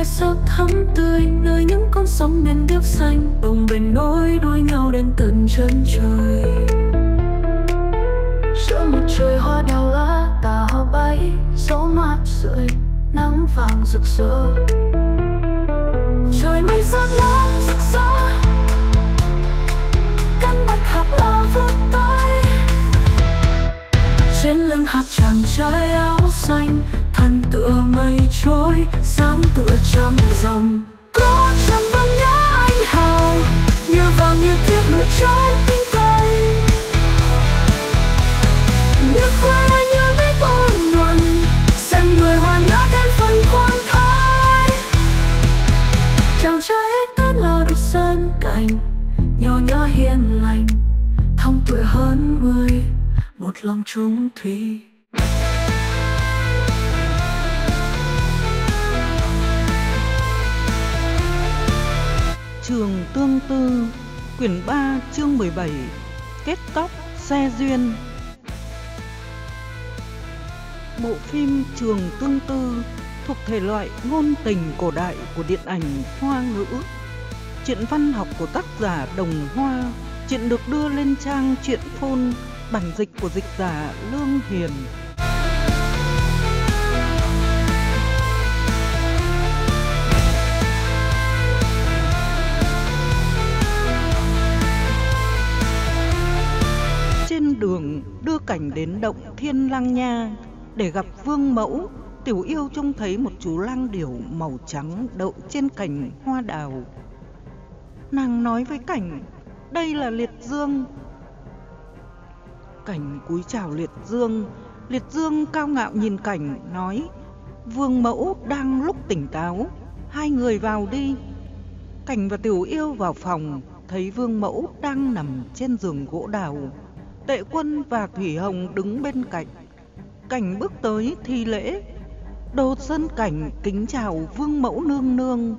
ngoài sao thắm tươi, nơi những con sóng nên điệp xanh bồng bềnh nối đuôi nhau đến tận chân trời. Giữa một trời hoa đào lá tà hoa bay, gió mát rượi nắng vàng rực rỡ. Trời mây rát lá rực rỡ, cánh bạch hạc lao vút tới. Trên lưng hạc chàng trai áo xanh, thân tựa mây trôi, sáng tựa trăng rằm. Có trăm vầng nhã anh hào, như vàng như thiếp ngựa trái tinh tay. Nước quê như biết ôn nhuần, xem người hoa nhã thêm phần khoan thái. Chàng trai ấy tên là được sơn cảnh, nhỏ nhã hiền lành, thông tuổi hơn 10, một lòng trung thủy. Trường Tương Tư, quyển 3, chương 17, kết cóc xe duyên. Bộ phim Trường Tương Tư thuộc thể loại ngôn tình cổ đại của điện ảnh Hoa ngữ. Truyện văn học của tác giả Đồng Hoa. Truyện được đưa lên trang Truyện Phôn, bản dịch của dịch giả Lương Hiền. Trên đường đưa Cảnh đến động Thiên Lang Nha để gặp Vương Mẫu, Tiểu Yêu trông thấy một chú lang điểu màu trắng đậu trên cành hoa đào. Nàng nói với Cảnh, đây là Liệt Dương. Cảnh cúi chào Liệt Dương. Liệt Dương cao ngạo nhìn Cảnh, nói, Vương Mẫu đang lúc tỉnh táo, hai người vào đi. Cảnh và Tiểu Yêu vào phòng, thấy Vương Mẫu đang nằm trên giường gỗ đào. Tệ Quân và Thủy Hồng đứng bên cạnh. Cảnh bước tới thi lễ. Đồ Sơn Cảnh kính chào Vương Mẫu nương nương.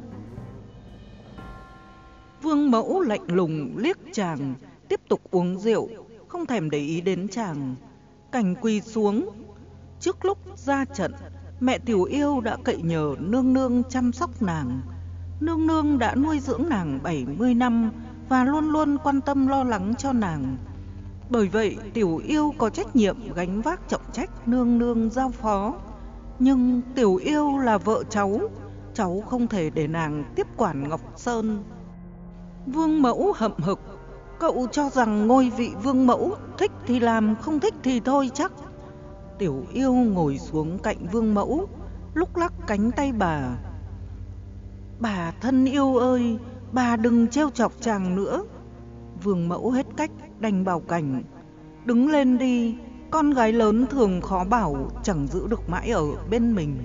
Vương Mẫu lạnh lùng liếc chàng, tiếp tục uống rượu, không thèm để ý đến chàng. Cảnh quỳ xuống. Trước lúc ra trận, mẹ Tiểu Yêu đã cậy nhờ nương nương chăm sóc nàng. Nương nương đã nuôi dưỡng nàng 70 năm và luôn luôn quan tâm lo lắng cho nàng. Bởi vậy Tiểu Yêu có trách nhiệm gánh vác trọng trách nương nương giao phó. Nhưng Tiểu Yêu là vợ cháu không thể để nàng tiếp quản Ngọc Sơn. Vương Mẫu hậm hực, cậu cho rằng ngôi vị Vương Mẫu thích thì làm, không thích thì thôi chắc. Tiểu Yêu ngồi xuống cạnh Vương Mẫu, lúc lắc cánh tay bà. Bà thân yêu ơi, bà đừng trêu chọc chàng nữa. Vương Mẫu hết cách đành bảo Cảnh, đứng lên đi, con gái lớn thường khó bảo, chẳng giữ được mãi ở bên mình.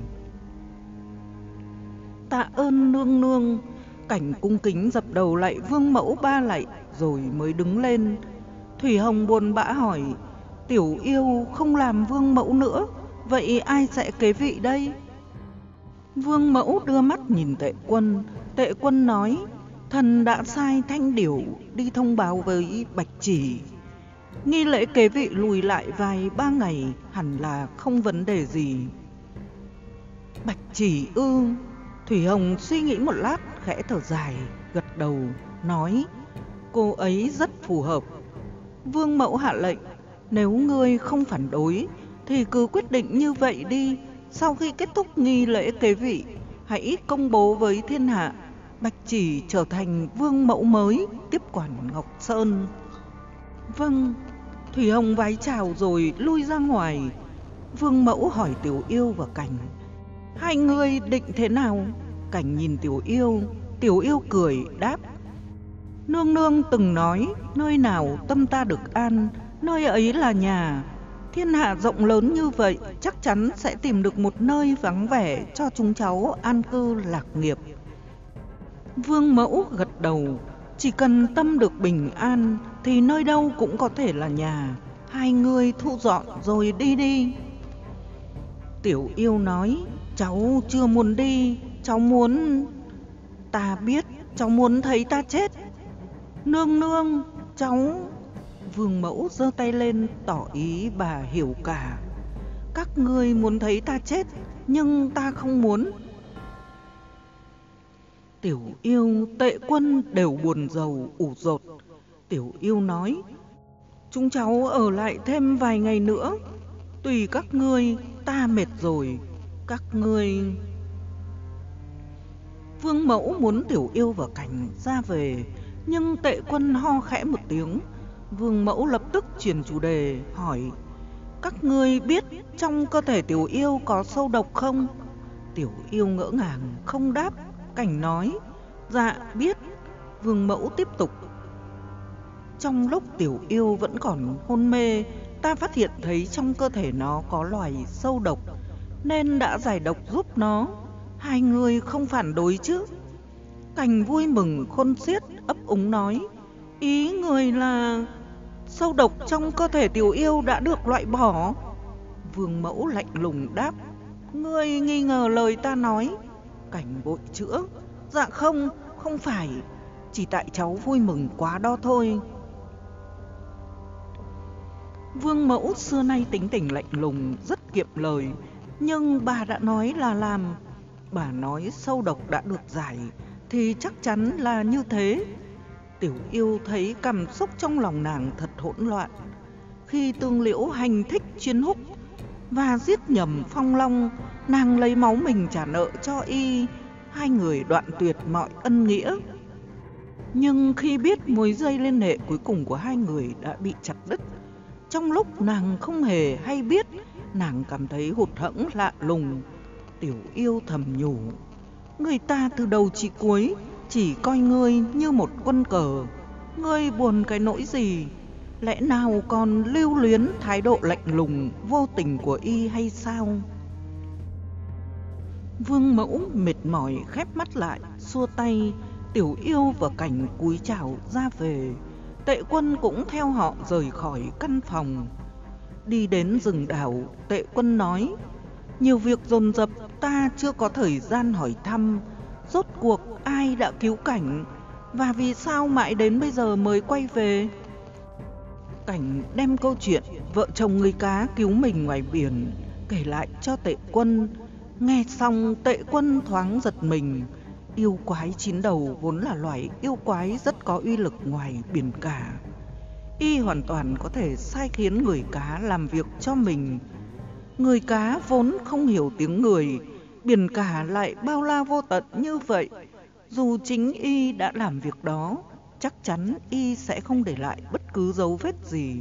Tạ ơn nương nương. Cảnh cung kính dập đầu lạy Vương Mẫu 3 lạy rồi mới đứng lên. Thủy Hồng buồn bã hỏi, Tiểu Yêu không làm Vương Mẫu nữa, vậy ai sẽ kế vị đây? Vương Mẫu đưa mắt nhìn Tệ Quân. Tệ Quân nói, thần đã sai Thanh Điểu đi thông báo với Bạch Chỉ. Nghi lễ kế vị lùi lại vài 3 ngày, hẳn là không vấn đề gì. Bạch Chỉ ư? Thủy Hồng suy nghĩ một lát, khẽ thở dài, gật đầu, nói, cô ấy rất phù hợp. Vương Mẫu hạ lệnh, nếu ngươi không phản đối thì cứ quyết định như vậy đi. Sau khi kết thúc nghi lễ kế vị, hãy công bố với thiên hạ, Bạch Chỉ trở thành Vương Mẫu mới, tiếp quản Ngọc Sơn. Vâng. Thủy Hồng vái chào rồi lui ra ngoài. Vương Mẫu hỏi Tiểu Yêu và Cảnh, hai người định thế nào? Cảnh nhìn Tiểu Yêu. Tiểu Yêu cười đáp, nương nương từng nói, nơi nào tâm ta được an, nơi ấy là nhà. Thiên hạ rộng lớn như vậy, chắc chắn sẽ tìm được một nơi vắng vẻ cho chúng cháu an cư lạc nghiệp. Vương Mẫu gật đầu, chỉ cần tâm được bình an thì nơi đâu cũng có thể là nhà. Hai người thu dọn rồi đi đi. Tiểu Yêu nói, cháu chưa muốn đi, cháu muốn... Ta biết, cháu muốn thấy ta chết. Nương nương, cháu... Vương Mẫu giơ tay lên tỏ ý bà hiểu cả. Các ngươi muốn thấy ta chết, nhưng ta không muốn. Tiểu Yêu, Tệ Quân đều buồn rầu ủ rột. Tiểu Yêu nói: chúng cháu ở lại thêm vài ngày nữa. Tùy các ngươi, ta mệt rồi. Các ngươi... Vương Mẫu muốn Tiểu Yêu và Cảnh ra về, nhưng Tệ Quân ho khẽ một tiếng. Vương Mẫu lập tức chuyển chủ đề hỏi: các ngươi biết trong cơ thể Tiểu Yêu có sâu độc không? Tiểu Yêu ngỡ ngàng không đáp. Cảnh nói: dạ biết. Vương Mẫu tiếp tục: trong lúc Tiểu Yêu vẫn còn hôn mê, ta phát hiện thấy trong cơ thể nó có loài sâu độc, nên đã giải độc giúp nó. Hai người không phản đối chứ? Cảnh vui mừng khôn xiết, ấp úng nói: ý người là sâu độc trong cơ thể Tiểu Yêu đã được loại bỏ. Vương Mẫu lạnh lùng đáp: ngươi nghi ngờ lời ta nói. Cảnh vội chữa: dạ không, không phải, chỉ tại cháu vui mừng quá đó thôi. Vương Mẫu xưa nay tính tình lạnh lùng, rất kiệm lời, nhưng bà đã nói là làm. Bà nói sâu độc đã được giải thì chắc chắn là như thế. Tiểu Yêu thấy cảm xúc trong lòng nàng thật hỗn loạn. Khi Tương Liễu hành thích Chuyên Húc và giết nhầm Phong Long, nàng lấy máu mình trả nợ cho y. Hai người đoạn tuyệt mọi ân nghĩa. Nhưng khi biết mối dây liên hệ cuối cùng của hai người đã bị chặt đứt, trong lúc nàng không hề hay biết, nàng cảm thấy hụt hẫng lạ lùng. Tiểu Yêu thầm nhủ: người ta từ đầu chí cuối chỉ coi ngươi như một quân cờ. Ngươi buồn cái nỗi gì? Lẽ nào còn lưu luyến thái độ lạnh lùng vô tình của y hay sao? Vương Mẫu mệt mỏi khép mắt lại, xua tay. Tiểu Yêu và Cảnh cúi chào ra về. Tệ Quân cũng theo họ rời khỏi căn phòng. Đi đến rừng đào, Tệ Quân nói: nhiều việc dồn dập, ta chưa có thời gian hỏi thăm. Rốt cuộc ai đã cứu Cảnh, và vì sao mãi đến bây giờ mới quay về? Cảnh đem câu chuyện vợ chồng người cá cứu mình ngoài biển kể lại cho Tệ Quân. Nghe xong, Tệ Quân thoáng giật mình. Yêu quái chín đầu vốn là loài yêu quái rất có uy lực ngoài biển cả. Y hoàn toàn có thể sai khiến người cá làm việc cho mình. Người cá vốn không hiểu tiếng người, biển cả lại bao la vô tận như vậy. Dù chính y đã làm việc đó, chắc chắn y sẽ không để lại bất cứ dấu vết gì.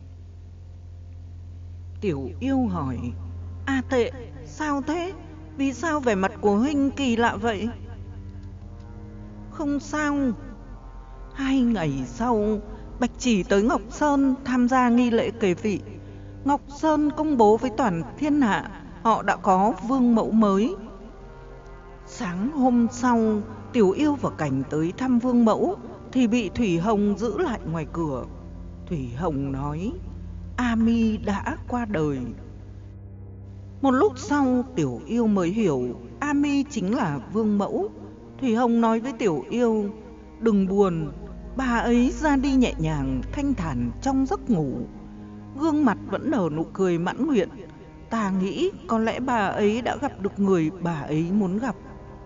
Tiểu Yêu hỏi: a Tệ, sao thế? Vì sao vẻ mặt của huynh kỳ lạ vậy? Không sao. 2 ngày sau, Bạch Chỉ tới Ngọc Sơn tham gia nghi lễ kế vị. Ngọc Sơn công bố với toàn thiên hạ họ đã có vương mẫu mới. Sáng hôm sau, Tiểu Yêu và Cảnh tới thăm vương mẫu thì bị Thủy Hồng giữ lại ngoài cửa. Thủy Hồng nói: A Mi đã qua đời. Một lúc sau, Tiểu Yêu mới hiểu A Mi chính là vương mẫu. Thủy Hồng nói với Tiểu Yêu: đừng buồn, bà ấy ra đi nhẹ nhàng, thanh thản trong giấc ngủ. Gương mặt vẫn nở nụ cười mãn nguyện. Ta nghĩ có lẽ bà ấy đã gặp được người bà ấy muốn gặp.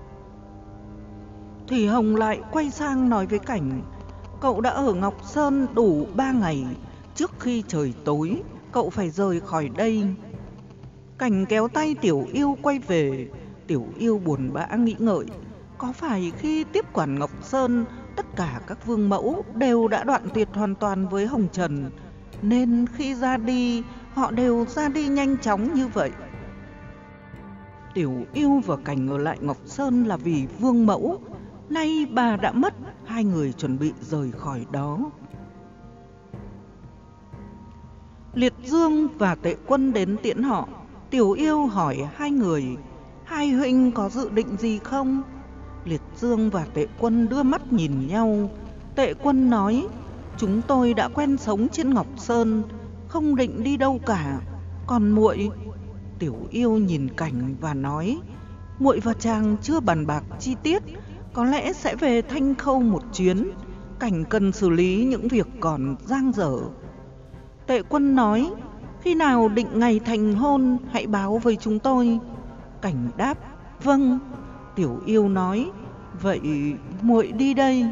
Thủy Hồng lại quay sang nói với Cảnh: cậu đã ở Ngọc Sơn đủ 3 ngày. Trước khi trời tối, cậu phải rời khỏi đây. Cảnh kéo tay Tiểu Yêu quay về. Tiểu Yêu buồn bã nghĩ ngợi: có phải khi tiếp quản Ngọc Sơn, tất cả các vương mẫu đều đã đoạn tuyệt hoàn toàn với Hồng Trần, nên khi ra đi, họ đều ra đi nhanh chóng như vậy? Tiểu Yêu và Cảnh ở lại Ngọc Sơn là vì vương mẫu. Nay bà đã mất, hai người chuẩn bị rời khỏi đó. Liệt Dương và Tệ Quân đến tiễn họ. Tiểu Yêu hỏi hai người: hai huynh có dự định gì không? Liệt Dương và Tệ Quân đưa mắt nhìn nhau. Tệ Quân nói: chúng tôi đã quen sống trên Ngọc Sơn, không định đi đâu cả. Còn muội? Tiểu Yêu nhìn Cảnh và nói: muội và chàng chưa bàn bạc chi tiết, có lẽ sẽ về Thanh Khâu một chuyến. Cảnh cần xử lý những việc còn dang dở. Tệ Quân nói: khi nào định ngày thành hôn hãy báo với chúng tôi. Cảnh đáp: vâng. Tiểu Yêu nói: Vậy muội đi đây.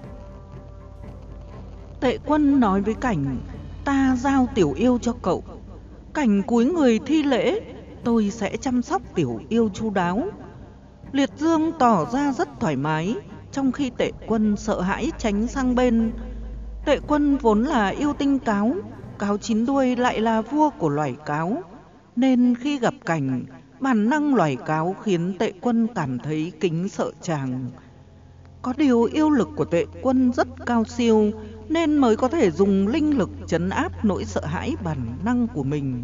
Tệ Quân nói với Cảnh: ta giao Tiểu Yêu cho cậu. Cảnh cúi người thi lễ: tôi sẽ chăm sóc Tiểu Yêu chu đáo. Liệt Dương tỏ ra rất thoải mái, trong khi Tệ Quân sợ hãi tránh sang bên. Tệ Quân vốn là yêu tinh cáo, cáo chín đuôi lại là vua của loài cáo, nên khi gặp Cảnh, bản năng loài cáo khiến Tệ Quân cảm thấy kính sợ chàng. Có điều yêu lực của Tệ Quân rất cao siêu, nên mới có thể dùng linh lực trấn áp nỗi sợ hãi bản năng của mình.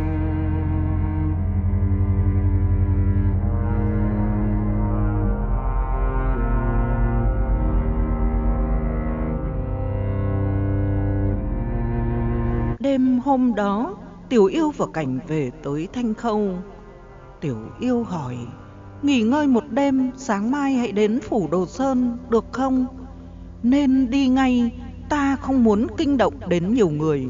Đêm hôm đó, Tiểu Yêu và Cảnh về tới Thanh Khâu. Tiểu Yêu hỏi: nghỉ ngơi một đêm, sáng mai hãy đến phủ Đồ Sơn được không? Nên đi ngay, ta không muốn kinh động đến nhiều người.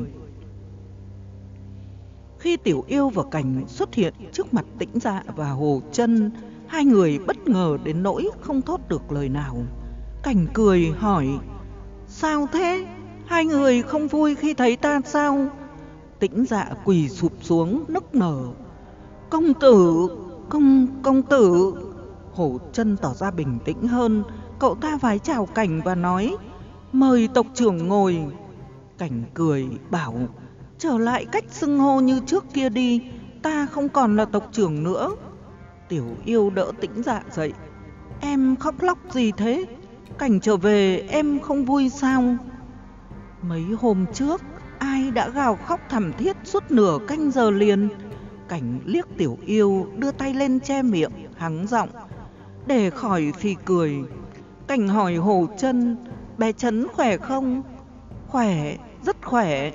Khi Tiểu Yêu và Cảnh xuất hiện trước mặt Tĩnh Dạ và Hồ Chân, hai người bất ngờ đến nỗi không thốt được lời nào. Cảnh cười hỏi: sao thế? Hai người không vui khi thấy ta sao? Tĩnh Dạ quỳ sụp xuống nức nở: công tử, công tử. Hổ Chân tỏ ra bình tĩnh hơn, cậu ta vái chào Cảnh và nói: mời tộc trưởng ngồi. Cảnh cười bảo: trở lại cách xưng hô như trước kia đi, ta không còn là tộc trưởng nữa. Tiểu Yêu đỡ Tĩnh Dạ dậy: em khóc lóc gì thế? Cảnh trở về em không vui sao? Mấy hôm trước ai đã gào khóc thảm thiết suốt nửa canh giờ liền? Cảnh liếc Tiểu Yêu, đưa tay lên che miệng, hắng giọng để khỏi phì cười. Cảnh hỏi Hồ Chân: bé Trấn khỏe không? Khỏe, rất khỏe.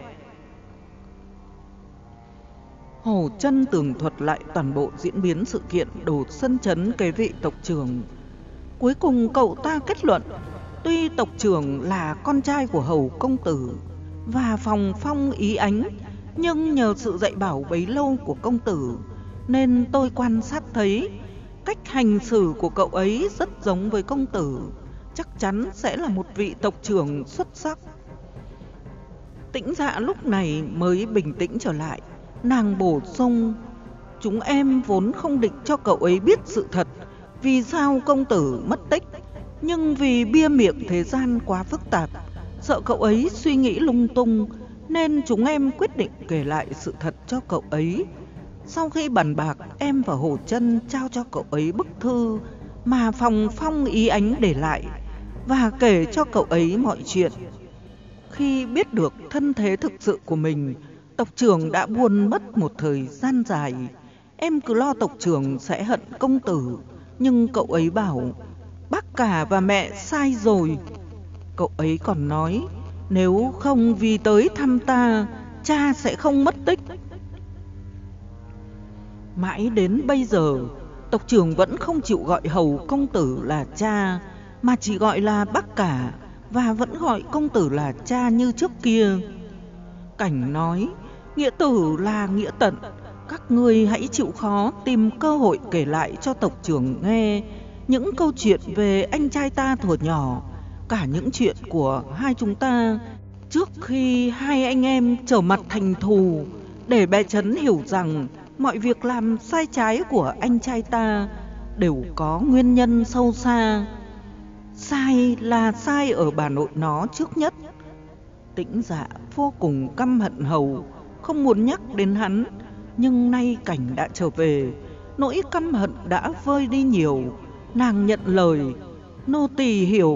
Hồ Chân tường thuật lại toàn bộ diễn biến sự kiện Đồ Sơn Trấn kế vị tộc trưởng. Cuối cùng cậu ta kết luận: tuy tộc trưởng là con trai của Hầu công tử và Phòng Phong Ý Ánh, nhưng nhờ sự dạy bảo bấy lâu của công tử, nên tôi quan sát thấy cách hành xử của cậu ấy rất giống với công tử, chắc chắn sẽ là một vị tộc trưởng xuất sắc. Tĩnh Dạ lúc này mới bình tĩnh trở lại, nàng bổ sung: chúng em vốn không định cho cậu ấy biết sự thật vì sao công tử mất tích, nhưng vì bia miệng thế gian quá phức tạp, sợ cậu ấy suy nghĩ lung tung, nên chúng em quyết định kể lại sự thật cho cậu ấy. Sau khi bàn bạc, em và Hồ Chân trao cho cậu ấy bức thư mà Phòng Phong Ý Ánh để lại và kể cho cậu ấy mọi chuyện. Khi biết được thân thế thực sự của mình, tộc trưởng đã buồn mất một thời gian dài. Em cứ lo tộc trưởng sẽ hận công tử, nhưng cậu ấy bảo bác cả và mẹ sai rồi. Cậu ấy còn nói nếu không vì tới thăm ta, cha sẽ không mất tích. Mãi đến bây giờ, tộc trưởng vẫn không chịu gọi Hầu công tử là cha, mà chỉ gọi là bác cả, và vẫn gọi công tử là cha như trước kia. Cảnh nói: nghĩa tử là nghĩa tận, các ngươi hãy chịu khó tìm cơ hội kể lại cho tộc trưởng nghe những câu chuyện về anh trai ta thuở nhỏ, cả những chuyện của hai chúng ta trước khi hai anh em trở mặt thành thù, để bé Trấn hiểu rằng mọi việc làm sai trái của anh trai ta đều có nguyên nhân sâu xa. Sai là sai ở bà nội nó trước nhất. Tĩnh Dạ vô cùng căm hận Hầu, không muốn nhắc đến hắn, nhưng nay Cảnh đã trở về, nỗi căm hận đã vơi đi nhiều. Nàng nhận lời: nô tỳ hiểu.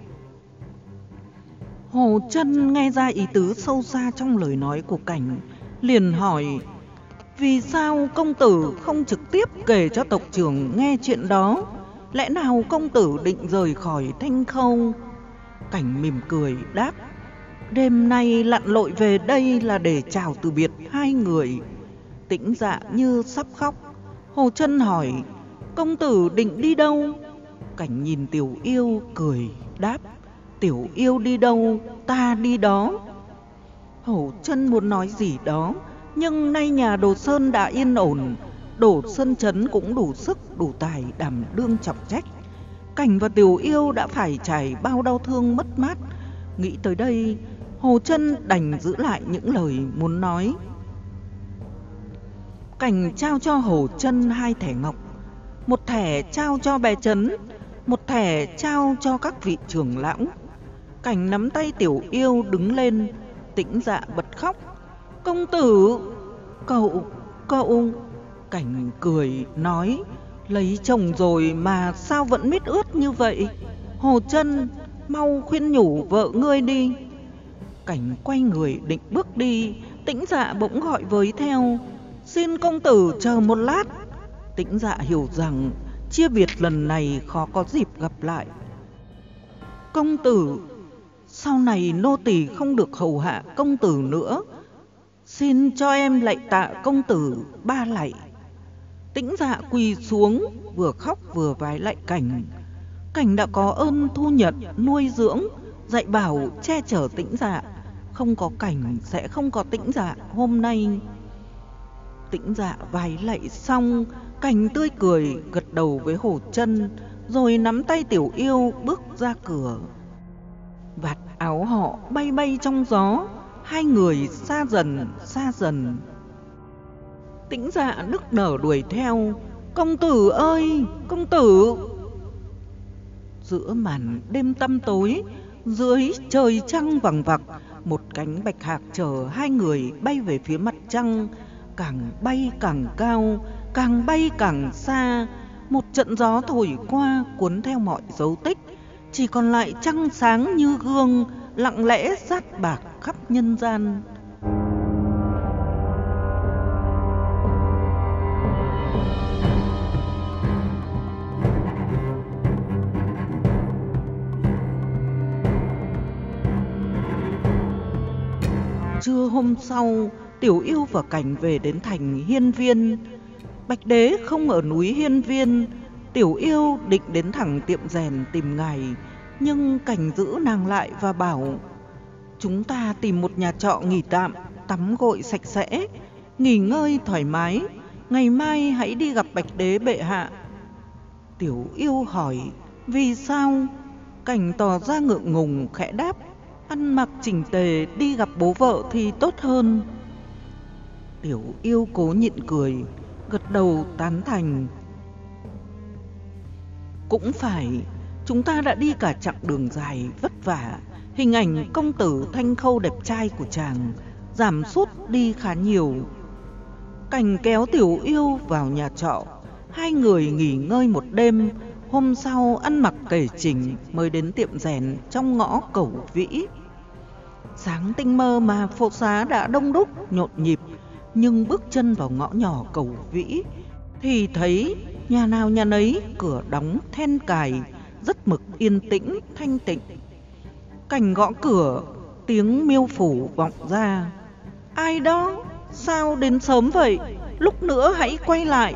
Hồ Chân nghe ra ý tứ sâu xa trong lời nói của Cảnh, liền hỏi: vì sao công tử không trực tiếp kể cho tộc trưởng nghe chuyện đó? Lẽ nào công tử định rời khỏi Thanh Khâu? Cảnh mỉm cười đáp: đêm nay lặn lội về đây là để chào từ biệt hai người. Tĩnh Dạ như sắp khóc. Hồ Chân hỏi: công tử định đi đâu? Cảnh nhìn Tiểu Yêu cười đáp: Tiểu Yêu đi đâu, ta đi đó. Hồ Chân muốn nói gì đó, nhưng nay nhà Đồ Sơn đã yên ổn, Đồ Sơn Trấn cũng đủ sức đủ tài đảm đương trọng trách, Cảnh và Tiểu Yêu đã phải trải bao đau thương mất mát. Nghĩ tới đây, Hồ Trân đành giữ lại những lời muốn nói. Cảnh trao cho Hồ Trân 2 thẻ ngọc, một thẻ trao cho bé Trấn, một thẻ trao cho các vị trưởng lão. Cảnh nắm tay Tiểu Yêu đứng lên, Tĩnh Dạ bật khóc. Công tử, cậu... Cảnh cười nói, lấy chồng rồi mà sao vẫn mít ướt như vậy? Hồ Trân, mau khuyên nhủ vợ ngươi đi. Cảnh quay người định bước đi, Tĩnh Dạ bỗng gọi với theo, xin công tử chờ một lát. Tĩnh Dạ hiểu rằng chia biệt lần này khó có dịp gặp lại. Công tử, sau này nô tỳ không được hầu hạ công tử nữa, xin cho em lạy tạ công tử 3 lạy. Tĩnh Dạ quỳ xuống, vừa khóc vừa vái lạy Cảnh. Cảnh đã có ơn thu nhận, nuôi dưỡng, dạy bảo, che chở Tĩnh Dạ. Không có Cảnh sẽ không có Tĩnh Dạ hôm nay. Tĩnh Dạ vái lạy xong, Cảnh tươi cười gật đầu với Hồ Trân, rồi nắm tay Tiểu Yêu bước ra cửa. Vạt áo họ bay bay trong gió, hai người xa dần. Tĩnh Dạ nức nở đuổi theo, công tử ơi, công tử! Giữa màn đêm tăm tối, dưới trời trăng vằng vặc, một cánh bạch hạc chở hai người bay về phía mặt trăng. Càng bay càng cao, càng bay càng xa. Một trận gió thổi qua cuốn theo mọi dấu tích, chỉ còn lại trăng sáng như gương, lặng lẽ rát bạc khắp nhân gian. Trưa hôm sau, Tiểu Yêu và Cảnh về đến thành Hiên Viên. Bạch Đế không ở núi Hiên Viên. Tiểu Yêu định đến thẳng tiệm rèn tìm ngài, nhưng Cảnh giữ nàng lại và bảo, chúng ta tìm một nhà trọ nghỉ tạm, tắm gội sạch sẽ, nghỉ ngơi thoải mái, ngày mai hãy đi gặp Bạch Đế bệ hạ. Tiểu Yêu hỏi, vì sao? Cảnh tỏ ra ngượng ngùng khẽ đáp, ăn mặc chỉnh tề đi gặp bố vợ thì tốt hơn. Tiểu Yêu cố nhịn cười, gật đầu tán thành. Cũng phải, chúng ta đã đi cả chặng đường dài vất vả, hình ảnh công tử thanh khâu đẹp trai của chàng giảm sút đi khá nhiều. Cảnh kéo Tiểu Yêu vào nhà trọ, hai người nghỉ ngơi một đêm. Hôm sau ăn mặc tề chỉnh mới đến tiệm rèn trong ngõ Cẩu Vĩ. Sáng tinh mơ mà phố xá đã đông đúc nhộn nhịp, nhưng bước chân vào ngõ nhỏ Cẩu Vĩ thì thấy nhà nào nhà nấy cửa đóng then cài, rất mực yên tĩnh thanh tịnh. Cảnh gõ cửa, tiếng miêu phủ vọng ra, ai đó, sao đến sớm vậy, lúc nữa hãy quay lại.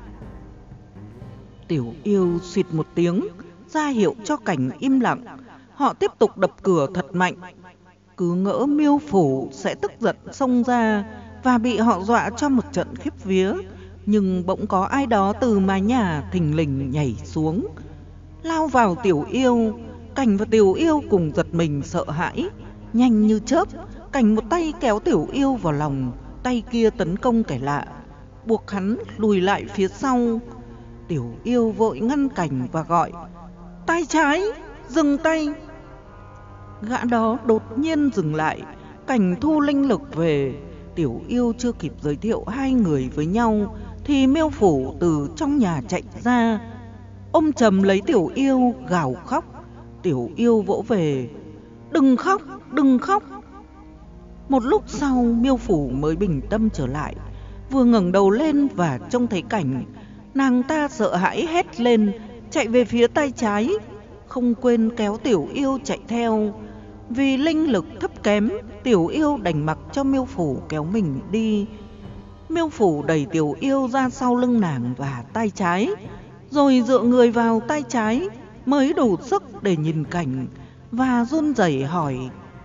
Tiểu Yêu suýt một tiếng ra hiệu cho Cảnh im lặng. Họ tiếp tục đập cửa thật mạnh, cứ ngỡ miêu phủ sẽ tức giận xông ra và bị họ dọa cho một trận khiếp vía. Nhưng bỗng có ai đó từ mái nhà thình lình nhảy xuống, lao vào Tiểu Yêu. Cảnh và Tiểu Yêu cùng giật mình sợ hãi. Nhanh như chớp, Cảnh một tay kéo Tiểu Yêu vào lòng, tay kia tấn công kẻ lạ, buộc hắn lùi lại phía sau. Tiểu Yêu vội ngăn Cảnh và gọi, tay trái, dừng tay. Gã đó đột nhiên dừng lại. Cảnh thu linh lực về. Tiểu Yêu chưa kịp giới thiệu hai người với nhau thì miêu phủ từ trong nhà chạy ra, ôm chầm lấy Tiểu Yêu gào khóc. Tiểu Yêu vỗ về, đừng khóc, đừng khóc. Một lúc sau miêu phủ mới bình tâm trở lại. Vừa ngẩng đầu lên và trông thấy Cảnh, nàng ta sợ hãi hét lên, chạy về phía tay trái, không quên kéo Tiểu Yêu chạy theo. Vì linh lực thấp kém, Tiểu Yêu đành mặc cho miêu phủ kéo mình đi. Miêu phủ đẩy Tiểu Yêu ra sau lưng nàng và tay trái, rồi dựa người vào tay trái mới đủ sức để nhìn Cảnh, và run rẩy hỏi,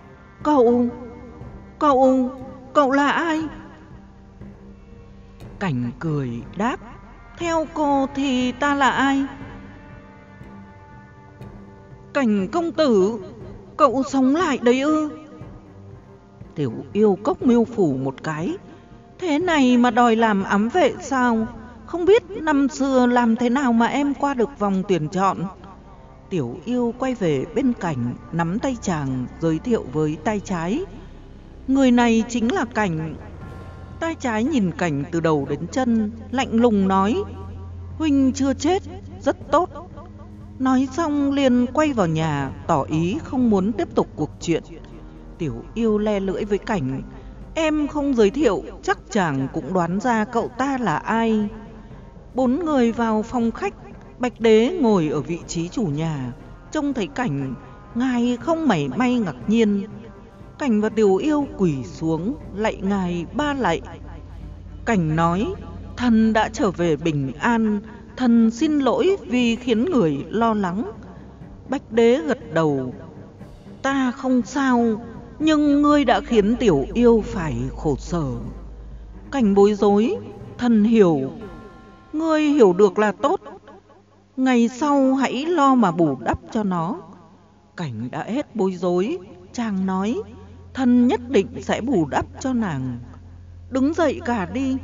Cậu là ai? Cảnh cười đáp, theo cô thì ta là ai? Cảnh công tử, cậu sống lại đấy ư? Tiểu Yêu cốc Miêu Phủ một cái. Thế này mà đòi làm ám vệ sao? Không biết năm xưa làm thế nào mà em qua được vòng tuyển chọn. Tiểu Yêu quay về bên Cảnh, nắm tay chàng, giới thiệu với tay trái. Người này chính là Cảnh. Tay trái nhìn Cảnh từ đầu đến chân, lạnh lùng nói: Huynh chưa chết, rất tốt. Nói xong liền quay vào nhà, tỏ ý không muốn tiếp tục cuộc chuyện. Tiểu Yêu le lưỡi với Cảnh: Em không giới thiệu, chắc chàng cũng đoán ra cậu ta là ai. Bốn người vào phòng khách. Bạch Đế ngồi ở vị trí chủ nhà. Trông thấy Cảnh, ngài không mảy may ngạc nhiên. Cảnh và Tiểu Yêu quỳ xuống, lạy ngài 3 lạy. Cảnh nói: Thần đã trở về bình an, thần xin lỗi vì khiến người lo lắng. Bạch Đế gật đầu: Ta không sao, nhưng ngươi đã khiến Tiểu Yêu phải khổ sở. Cảnh bối rối: Thần hiểu. Ngươi hiểu được là tốt, ngày sau hãy lo mà bù đắp cho nó. Cảnh đã hết bối rối, chàng nói: Thần nhất định sẽ bù đắp cho nàng. Đứng dậy cả đi.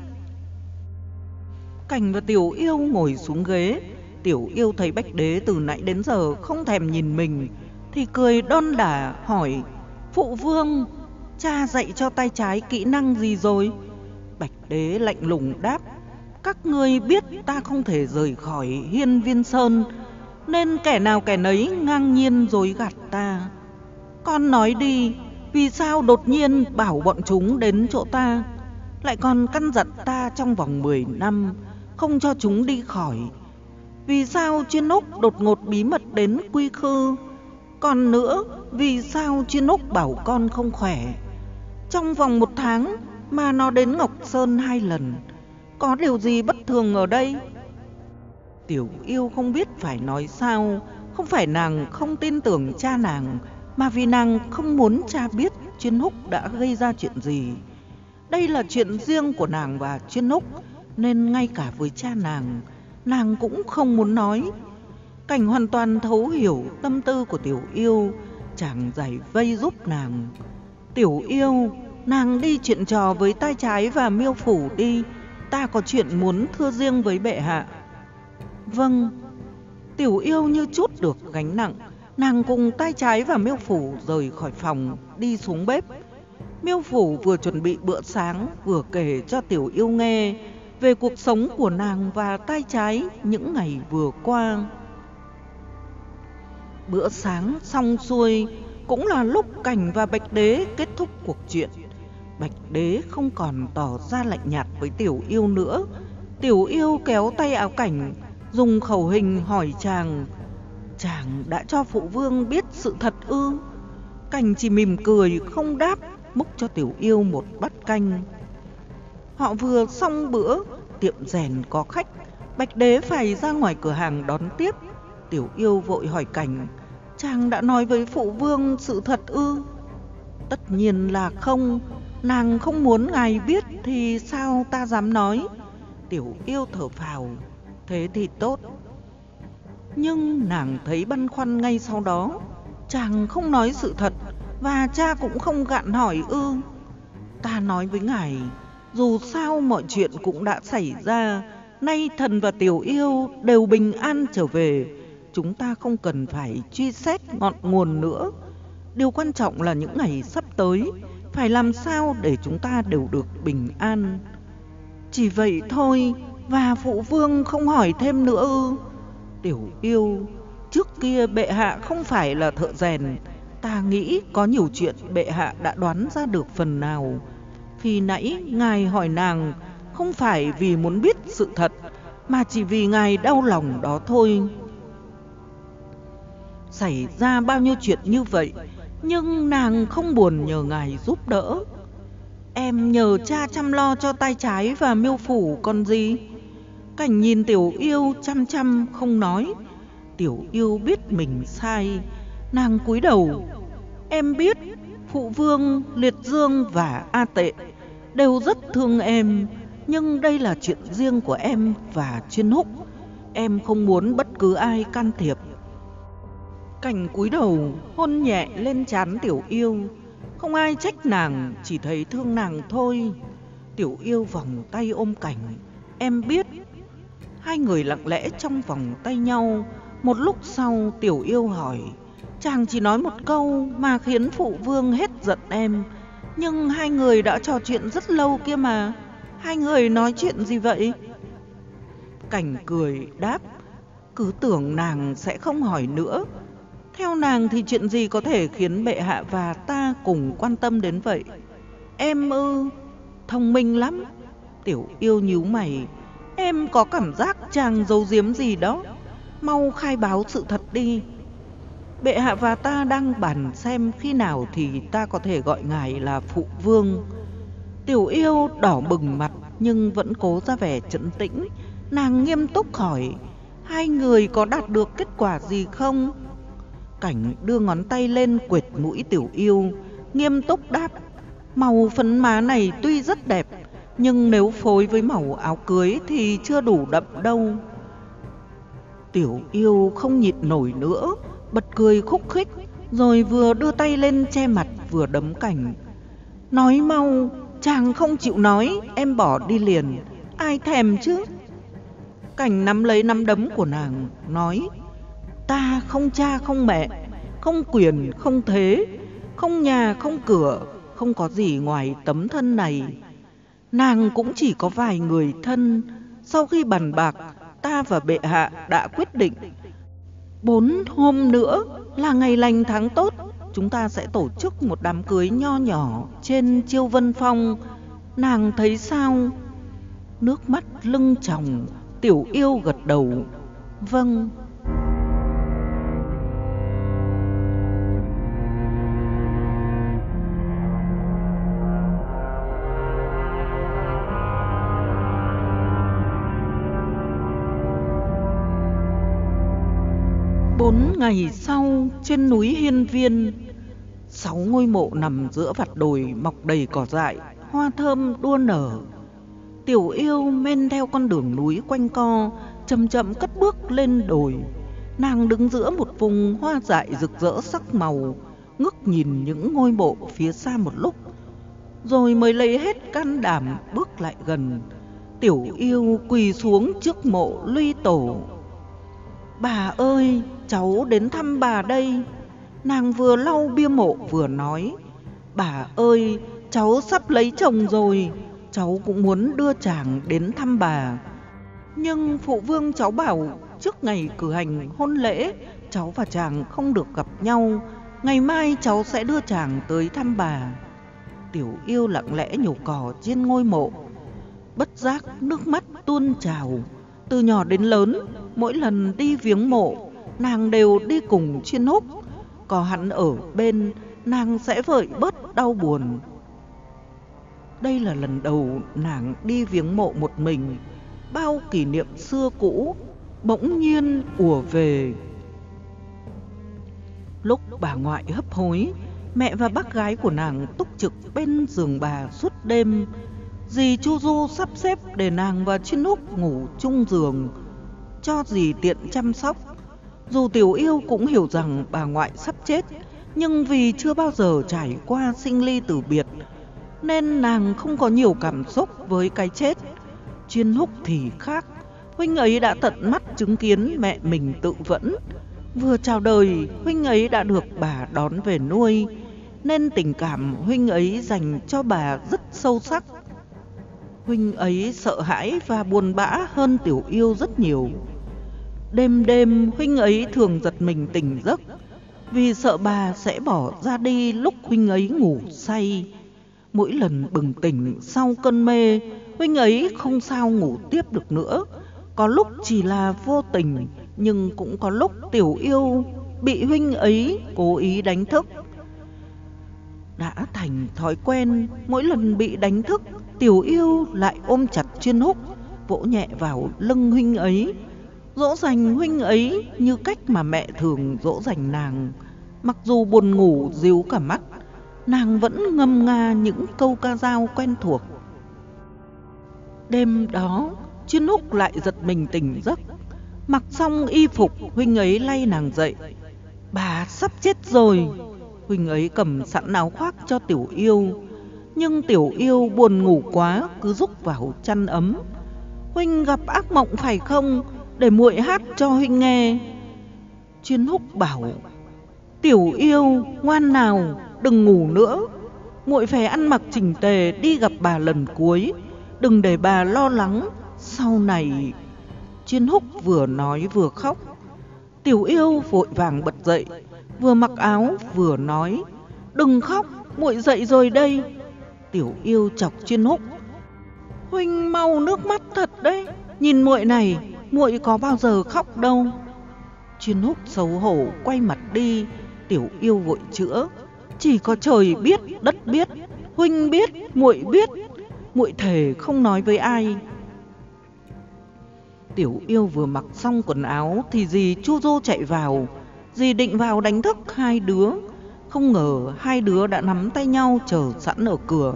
Cảnh và Tiểu Yêu ngồi xuống ghế. Tiểu Yêu thấy Bạch Đế từ nãy đến giờ không thèm nhìn mình thì cười đon đả hỏi: Phụ vương, cha dạy cho tay trái kỹ năng gì rồi? Bạch Đế lạnh lùng đáp: Các ngươi biết ta không thể rời khỏi Hiên Viên Sơn, nên kẻ nào kẻ nấy ngang nhiên dối gạt ta. Con nói đi, vì sao đột nhiên bảo bọn chúng đến chỗ ta, lại còn căn dặn ta trong vòng 10 năm không cho chúng đi khỏi? Vì sao Chuyên Úc đột ngột bí mật đến Quy Khư? Còn nữa, vì sao Chuyên Úc bảo con không khỏe? Trong vòng 1 tháng mà nó đến Ngọc Sơn 2 lần. Có điều gì bất thường ở đây? Tiểu Yêu không biết phải nói sao. Không phải nàng không tin tưởng cha nàng, mà vì nàng không muốn cha biết Chuyên Úc đã gây ra chuyện gì. Đây là chuyện riêng của nàng và Chuyên Úc, nên ngay cả với cha nàng cũng không muốn nói. Cảnh hoàn toàn thấu hiểu tâm tư của Tiểu Yêu, chàng giải vây giúp nàng. Tiểu Yêu, nàng đi chuyện trò với tay trái và Miêu Phủ đi, ta có chuyện muốn thưa riêng với bệ hạ. Vâng. Tiểu Yêu như trút được gánh nặng, nàng cùng tay trái và Miêu Phủ rời khỏi phòng, đi xuống bếp. Miêu Phủ vừa chuẩn bị bữa sáng, vừa kể cho Tiểu Yêu nghe về cuộc sống của nàng và tay trái những ngày vừa qua. Bữa sáng xong xuôi, cũng là lúc Cảnh và Bạch Đế kết thúc cuộc chuyện. Bạch Đế không còn tỏ ra lạnh nhạt với Tiểu Yêu nữa. Tiểu Yêu kéo tay áo Cảnh, dùng khẩu hình hỏi chàng: Chàng đã cho phụ vương biết sự thật ư? Cảnh chỉ mỉm cười không đáp, múc cho Tiểu Yêu một bát canh. Họ vừa xong bữa, tiệm rèn có khách, Bạch Đế phải ra ngoài cửa hàng đón tiếp. Tiểu Yêu vội hỏi Cảnh: Chàng đã nói với phụ vương sự thật ư? Tất nhiên là không, nàng không muốn ngài biết thì sao ta dám nói. Tiểu Yêu thở phào: Thế thì tốt. Nhưng nàng thấy băn khoăn ngay sau đó. Chàng không nói sự thật, và cha cũng không gạn hỏi ư? Ta nói với ngài, dù sao mọi chuyện cũng đã xảy ra, nay thần và Tiểu Yêu đều bình an trở về. Chúng ta không cần phải truy xét ngọn nguồn nữa. Điều quan trọng là những ngày sắp tới, phải làm sao để chúng ta đều được bình an. Chỉ vậy thôi, và phụ vương không hỏi thêm nữa ư? Tiểu Yêu, trước kia bệ hạ không phải là thợ rèn, ta nghĩ có nhiều chuyện bệ hạ đã đoán ra được phần nào. Khi nãy ngài hỏi nàng không phải vì muốn biết sự thật, mà chỉ vì ngài đau lòng đó thôi. Xảy ra bao nhiêu chuyện như vậy, nhưng nàng không buồn nhờ ngài giúp đỡ. Em nhờ cha chăm lo cho tay trái và Miêu Phủ còn gì? Cảnh nhìn Tiểu Yêu chăm chăm không nói. Tiểu Yêu biết mình sai, nàng cúi đầu: Em biết phụ vương, Liệt Dương và A Tệ đều rất thương em, nhưng đây là chuyện riêng của em và Chuyên Húc. Em không muốn bất cứ ai can thiệp. Cảnh cúi đầu hôn nhẹ lên trán Tiểu Yêu. Không ai trách nàng, chỉ thấy thương nàng thôi. Tiểu Yêu vòng tay ôm Cảnh. Em biết. Hai người lặng lẽ trong vòng tay nhau. Một lúc sau Tiểu Yêu hỏi. Chàng chỉ nói một câu mà khiến phụ vương hết giận em. Nhưng hai người đã trò chuyện rất lâu kia mà. Hai người nói chuyện gì vậy? Cảnh cười đáp. Cứ tưởng nàng sẽ không hỏi nữa. Theo nàng thì chuyện gì có thể khiến bệ hạ và ta cùng quan tâm đến vậy? Em ư? Thông minh lắm. Tiểu Yêu nhíu mày. Em có cảm giác chàng giấu giếm gì đó. Mau khai báo sự thật đi. Bệ hạ và ta đang bàn xem khi nào thì ta có thể gọi ngài là phụ vương. Tiểu Yêu đỏ bừng mặt nhưng vẫn cố ra vẻ trấn tĩnh. Nàng nghiêm túc hỏi. Hai người có đạt được kết quả gì không? Cảnh đưa ngón tay lên quệt mũi Tiểu Yêu, nghiêm túc đáp. Màu phấn má này tuy rất đẹp, nhưng nếu phối với màu áo cưới thì chưa đủ đậm đâu. Tiểu Yêu không nhịn nổi nữa, bật cười khúc khích, rồi vừa đưa tay lên che mặt vừa đấm Cảnh. Nói mau, chàng không chịu nói, em bỏ đi liền, ai thèm chứ? Cảnh nắm lấy nắm đấm của nàng, nói. Ta không cha không mẹ, không quyền không thế, không nhà không cửa, không có gì ngoài tấm thân này. Nàng cũng chỉ có vài người thân. Sau khi bàn bạc, ta và bệ hạ đã quyết định 4 hôm nữa là ngày lành tháng tốt. Chúng ta sẽ tổ chức một đám cưới nho nhỏ trên Chiêu Vân Phong. Nàng thấy sao? Nước mắt lưng tròng, Tiểu Yêu gật đầu. Vâng. Bốn ngày sau, trên núi Hiên Viên, 6 ngôi mộ nằm giữa vạt đồi mọc đầy cỏ dại, hoa thơm đua nở. Tiểu Yêu men theo con đường núi quanh co, chậm chậm cất bước lên đồi. Nàng đứng giữa một vùng hoa dại rực rỡ sắc màu, ngước nhìn những ngôi mộ phía xa một lúc, rồi mới lấy hết can đảm bước lại gần. Tiểu Yêu quỳ xuống trước mộ Luy Tổ. Bà ơi, cháu đến thăm bà đây. Nàng vừa lau bia mộ vừa nói. Bà ơi, cháu sắp lấy chồng rồi, cháu cũng muốn đưa chàng đến thăm bà. Nhưng phụ vương cháu bảo trước ngày cử hành hôn lễ, cháu và chàng không được gặp nhau. Ngày mai cháu sẽ đưa chàng tới thăm bà. Tiểu Yêu lặng lẽ nhổ cỏ trên ngôi mộ. Bất giác nước mắt tuôn trào. Từ nhỏ đến lớn, mỗi lần đi viếng mộ, nàng đều đi cùng Chuyên Húc. Có hắn ở bên, nàng sẽ vơi bớt đau buồn. Đây là lần đầu nàng đi viếng mộ một mình. Bao kỷ niệm xưa cũ bỗng nhiên ùa về. Lúc bà ngoại hấp hối, mẹ và bác gái của nàng túc trực bên giường bà suốt đêm. Dì Chu Du sắp xếp để nàng và Chuyên Húc ngủ chung giường, cho dì tiện chăm sóc. Dù Tiểu Yêu cũng hiểu rằng bà ngoại sắp chết, nhưng vì chưa bao giờ trải qua sinh ly tử biệt, nên nàng không có nhiều cảm xúc với cái chết. Chuyên Húc thì khác, huynh ấy đã tận mắt chứng kiến mẹ mình tự vẫn. Vừa chào đời, huynh ấy đã được bà đón về nuôi, nên tình cảm huynh ấy dành cho bà rất sâu sắc. Huynh ấy sợ hãi và buồn bã hơn Tiểu Yêu rất nhiều. Đêm đêm huynh ấy thường giật mình tỉnh giấc, vì sợ bà sẽ bỏ ra đi lúc huynh ấy ngủ say. Mỗi lần bừng tỉnh sau cơn mê, huynh ấy không sao ngủ tiếp được nữa. Có lúc chỉ là vô tình, nhưng cũng có lúc Tiểu Yêu bị huynh ấy cố ý đánh thức. Đã thành thói quen, mỗi lần bị đánh thức, Tiểu Yêu lại ôm chặt Chuyên Húc, vỗ nhẹ vào lưng huynh ấy, dỗ dành huynh ấy như cách mà mẹ thường dỗ dành nàng. Mặc dù buồn ngủ díu cả mắt, nàng vẫn ngâm nga những câu ca dao quen thuộc. Đêm đó, Chuyên Húc lại giật mình tỉnh giấc. Mặc xong y phục, huynh ấy lay nàng dậy. Bà sắp chết rồi. Huynh ấy cầm sẵn áo khoác cho Tiểu Yêu, nhưng Tiểu Yêu buồn ngủ quá, cứ rúc vào chăn ấm. Huynh gặp ác mộng phải không? Để muội hát cho huynh nghe. Chuyên Húc bảo: Tiểu Yêu ngoan nào, đừng ngủ nữa. Muội phải ăn mặc chỉnh tề đi gặp bà lần cuối, đừng để bà lo lắng sau này. Chuyên Húc vừa nói vừa khóc. Tiểu Yêu vội vàng bật dậy, vừa mặc áo vừa nói: Đừng khóc, muội dậy rồi đây. Tiểu Yêu chọc Chuyên Húc: Huynh mau nước mắt thật đấy, nhìn muội này, muội có bao giờ khóc đâu. Chuyên Húc xấu hổ quay mặt đi. Tiểu Yêu vội chữa: Chỉ có trời biết, đất biết, huynh biết, muội biết, muội thề không nói với ai. Tiểu Yêu vừa mặc xong quần áo thì dì Chu Du chạy vào. Dì định vào đánh thức hai đứa, không ngờ hai đứa đã nắm tay nhau chờ sẵn ở cửa.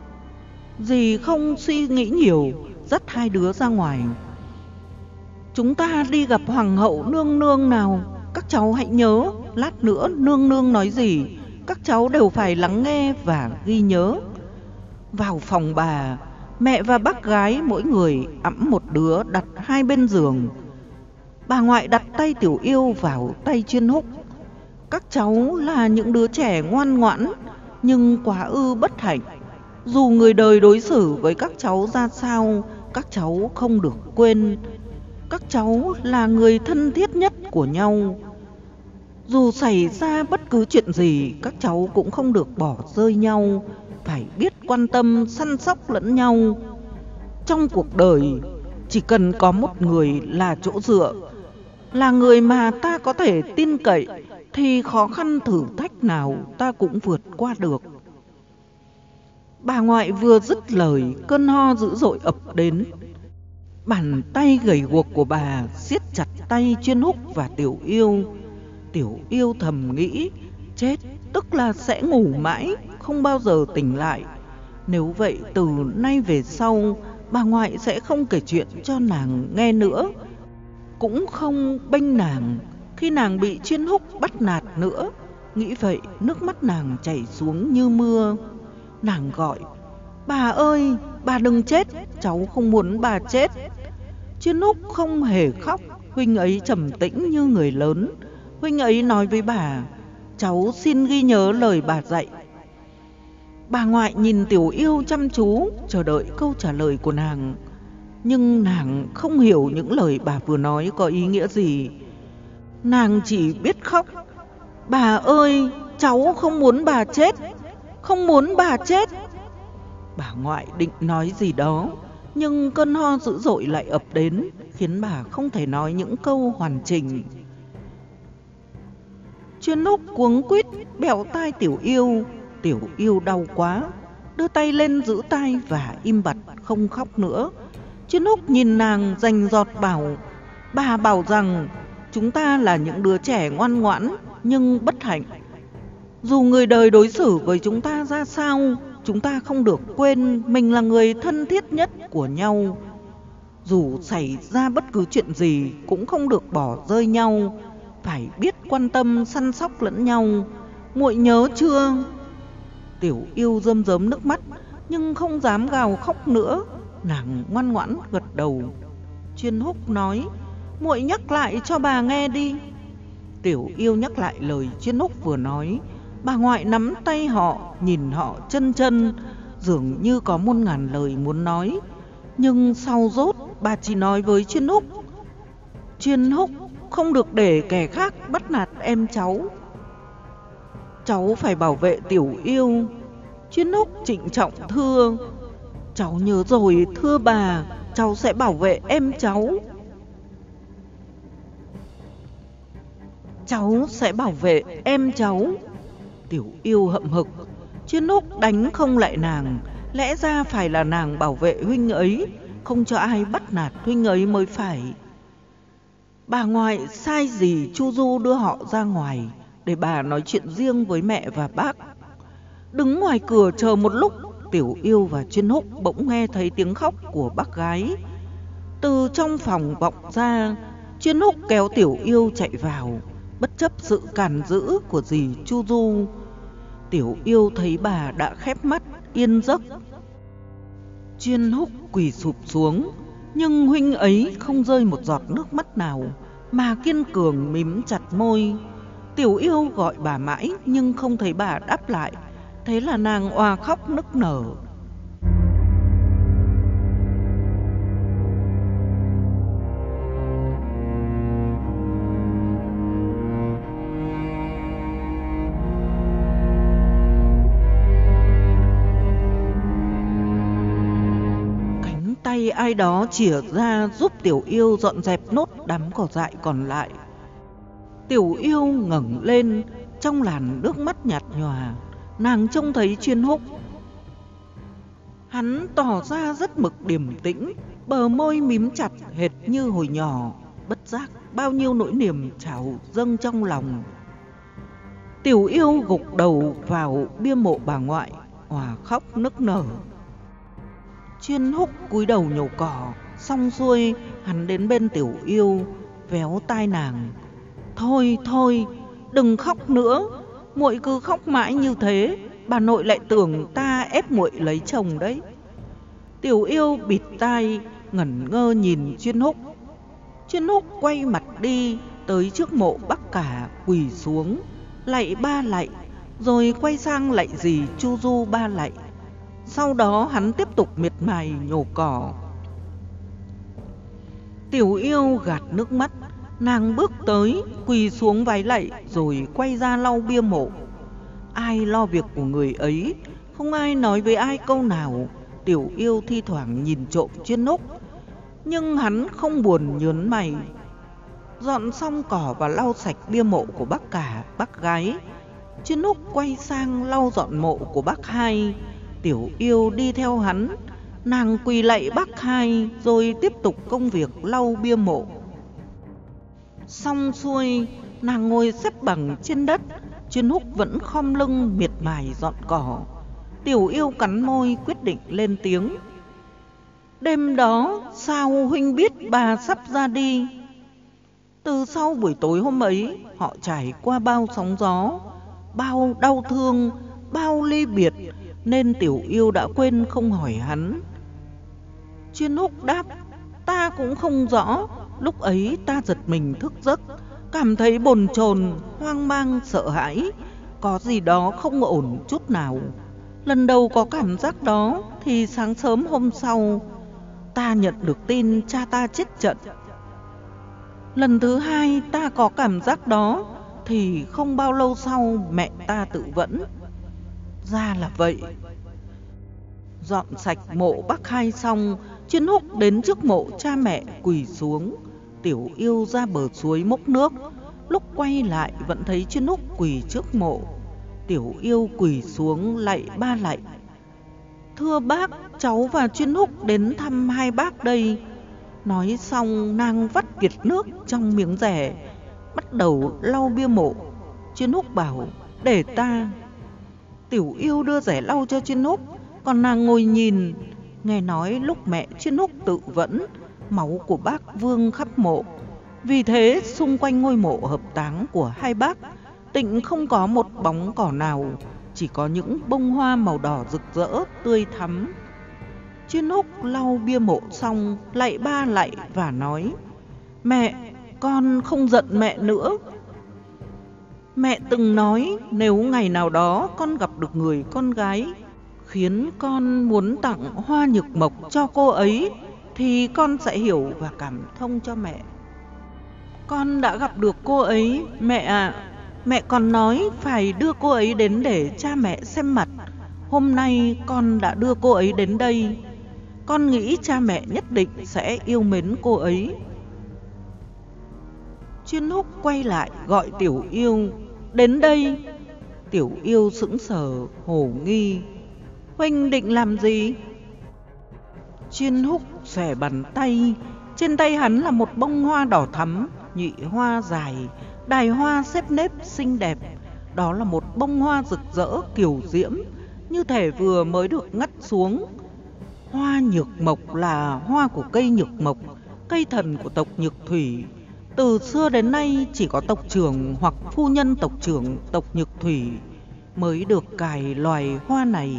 Dì không suy nghĩ nhiều, dắt hai đứa ra ngoài. Chúng ta đi gặp Hoàng hậu nương nương nào, các cháu hãy nhớ, lát nữa nương nương nói gì, các cháu đều phải lắng nghe và ghi nhớ. Vào phòng bà, mẹ và bác gái mỗi người ẵm một đứa đặt hai bên giường. Bà ngoại đặt tay Tiểu Yêu vào tay Chuyên Húc. Các cháu là những đứa trẻ ngoan ngoãn, nhưng quá ư bất hạnh. Dù người đời đối xử với các cháu ra sao, các cháu không được quên. Các cháu là người thân thiết nhất của nhau. Dù xảy ra bất cứ chuyện gì, các cháu cũng không được bỏ rơi nhau, phải biết quan tâm săn sóc lẫn nhau. Trong cuộc đời, chỉ cần có một người là chỗ dựa, là người mà ta có thể tin cậy, thì khó khăn thử thách nào ta cũng vượt qua được. Bà ngoại vừa dứt lời, cơn ho dữ dội ập đến. Bàn tay gầy guộc của bà siết chặt tay Chuyên Húc và Tiểu Yêu. Tiểu Yêu thầm nghĩ, chết tức là sẽ ngủ mãi, không bao giờ tỉnh lại. Nếu vậy từ nay về sau, bà ngoại sẽ không kể chuyện cho nàng nghe nữa, cũng không bênh nàng khi nàng bị Chuyên Húc bắt nạt nữa. Nghĩ vậy, nước mắt nàng chảy xuống như mưa. Nàng gọi: Bà ơi, bà đừng chết, cháu không muốn bà chết. Chuyên Húc không hề khóc, huynh ấy trầm tĩnh như người lớn. Huynh ấy nói với bà: Cháu xin ghi nhớ lời bà dạy. Bà ngoại nhìn Tiểu Yêu chăm chú, chờ đợi câu trả lời của nàng. Nhưng nàng không hiểu những lời bà vừa nói có ý nghĩa gì. Nàng chỉ biết khóc: Bà ơi, cháu không muốn bà chết, không muốn bà chết. Bà ngoại định nói gì đó, nhưng cơn ho dữ dội lại ập đến, khiến bà không thể nói những câu hoàn chỉnh. Chuyên Húc cuống quýt bẹo tai Tiểu Yêu. Tiểu Yêu đau quá, đưa tay lên giữ tai và im bặt không khóc nữa. Chuyên Húc nhìn nàng rành rọt bảo: Bà bảo rằng chúng ta là những đứa trẻ ngoan ngoãn nhưng bất hạnh. Dù người đời đối xử với chúng ta ra sao, chúng ta không được quên mình là người thân thiết nhất của nhau. Dù xảy ra bất cứ chuyện gì cũng không được bỏ rơi nhau, phải biết quan tâm săn sóc lẫn nhau. Muội nhớ chưa? Tiểu Yêu rơm rớm nước mắt nhưng không dám gào khóc nữa. Nàng ngoan ngoãn gật đầu. Chuyên Húc nói: Muội nhắc lại cho bà nghe đi. Tiểu Yêu nhắc lại lời Chuyên Húc vừa nói. Bà ngoại nắm tay họ, nhìn họ chân chân, dường như có muôn ngàn lời muốn nói. Nhưng sau rốt, bà chỉ nói với Chuyên Húc: Chuyên Húc, không được để kẻ khác bắt nạt em cháu. Cháu phải bảo vệ Tiểu Yêu. Chuyên Húc trịnh trọng thưa: Cháu nhớ rồi thưa bà, cháu sẽ bảo vệ em cháu. Cháu sẽ bảo vệ em cháu. Tiểu Yêu hậm hực. Chuyên Húc đánh không lại nàng, lẽ ra phải là nàng bảo vệ huynh ấy, không cho ai bắt nạt huynh ấy mới phải. Bà ngoại sai dì Chu Du đưa họ ra ngoài để bà nói chuyện riêng với mẹ và bác. Đứng ngoài cửa chờ một lúc, Tiểu Yêu và Chuyên Húc bỗng nghe thấy tiếng khóc của bác gái. Từ trong phòng vọng ra, Chuyên Húc kéo Tiểu Yêu chạy vào. bất chấp sự cản giữ của dì Chu Du. Tiểu Yêu thấy bà đã khép mắt yên giấc. Chuyên Húc quỳ sụp xuống, nhưng huynh ấy không rơi một giọt nước mắt nào, mà kiên cường mím chặt môi. Tiểu Yêu gọi bà mãi nhưng không thấy bà đáp lại, thế là nàng òa khóc nức nở. Cánh tay ai đó chìa ra giúp Tiểu Yêu dọn dẹp nốt đám cỏ dại còn lại. Tiểu Yêu ngẩng lên, trong làn nước mắt nhạt nhòa, nàng trông thấy Chuyên Húc. Hắn tỏ ra rất mực điềm tĩnh, bờ môi mím chặt hệt như hồi nhỏ. Bất giác bao nhiêu nỗi niềm trào dâng trong lòng. Tiểu Yêu gục đầu vào bia mộ bà ngoại, òa khóc nức nở. Chuyên Húc cúi đầu nhổ cỏ, xong xuôi hắn đến bên Tiểu Yêu, véo tai nàng. Thôi thôi, đừng khóc nữa, muội cứ khóc mãi như thế, bà nội lại tưởng ta ép muội lấy chồng đấy. Tiểu Yêu bịt tai, ngẩn ngơ nhìn Chuyên Húc. Chuyên Húc quay mặt đi tới trước mộ Bác Cả, quỳ xuống lạy ba lạy, rồi quay sang lạy dì Chu Du ba lạy. Sau đó hắn tiếp tục miệt mài nhổ cỏ. Tiểu Yêu gạt nước mắt, nàng bước tới quỳ xuống vái lạy, rồi quay ra lau bia mộ. Ai lo việc của người ấy, không ai nói với ai câu nào. Tiểu Yêu thi thoảng nhìn trộm Chuyên Húc, nhưng hắn không buồn nhớn mày. Dọn xong cỏ và lau sạch bia mộ của bác cả, bác gái, Chuyên Húc quay sang lau dọn mộ của bác hai. Tiểu Yêu đi theo hắn, nàng quỳ lạy bác hai, rồi tiếp tục công việc lau bia mộ. Xong xuôi, nàng ngồi xếp bằng trên đất, Chuyên Húc vẫn khom lưng miệt mài dọn cỏ. Tiểu Yêu cắn môi quyết định lên tiếng. Đêm đó sao huynh biết bà sắp ra đi? Từ sau buổi tối hôm ấy, họ trải qua bao sóng gió, bao đau thương, bao ly biệt, nên Tiểu Yêu đã quên không hỏi hắn. Chuyên Húc đáp, ta cũng không rõ. Lúc ấy ta giật mình thức giấc, cảm thấy bồn chồn, hoang mang, sợ hãi, có gì đó không ổn chút nào. Lần đầu có cảm giác đó thì sáng sớm hôm sau, ta nhận được tin cha ta chết trận. Lần thứ hai ta có cảm giác đó thì không bao lâu sau mẹ ta tự vẫn. Ra là vậy. Dọn sạch mộ bác hai xong, Chuyên Húc đến trước mộ cha mẹ quỳ xuống. Tiểu Yêu ra bờ suối múc nước, lúc quay lại vẫn thấy Chuyên Húc quỳ trước mộ. Tiểu Yêu quỳ xuống lạy ba lạy. Thưa bác, cháu và Chuyên Húc đến thăm hai bác đây. Nói xong nàng vắt kiệt nước trong miếng rẻ, bắt đầu lau bia mộ. Chuyên Húc bảo, để ta. Tiểu Yêu đưa rẻ lau cho Chuyên Húc, còn nàng ngồi nhìn. Nghe nói lúc mẹ Chuyên Húc tự vẫn, máu của bác vương khắp mộ. Vì thế xung quanh ngôi mộ hợp táng của hai bác tịnh không có một bóng cỏ nào, chỉ có những bông hoa màu đỏ rực rỡ tươi thắm. Chuyên Húc lau bia mộ xong lạy ba lạy và nói, mẹ, con không giận mẹ nữa. Mẹ từng nói nếu ngày nào đó con gặp được người con gái khiến con muốn tặng hoa nhược mộc cho cô ấy, thì con sẽ hiểu và cảm thông cho mẹ. Con đã gặp được cô ấy, mẹ ạ. Mẹ còn nói phải đưa cô ấy đến để cha mẹ xem mặt. Hôm nay con đã đưa cô ấy đến đây. Con nghĩ cha mẹ nhất định sẽ yêu mến cô ấy. Chuyên Húc quay lại gọi Tiểu Yêu, đến đây. Tiểu Yêu sững sờ, hồ nghi. Huynh định làm gì? Chuyên Húc xòe bàn tay. Trên tay hắn là một bông hoa đỏ thắm, nhụy hoa dài, đài hoa xếp nếp xinh đẹp. Đó là một bông hoa rực rỡ kiều diễm, như thể vừa mới được ngắt xuống. Hoa nhược mộc là hoa của cây nhược mộc, cây thần của tộc Nhược Thủy. Từ xưa đến nay chỉ có tộc trưởng hoặc phu nhân tộc trưởng tộc Nhược Thủy mới được cài loài hoa này.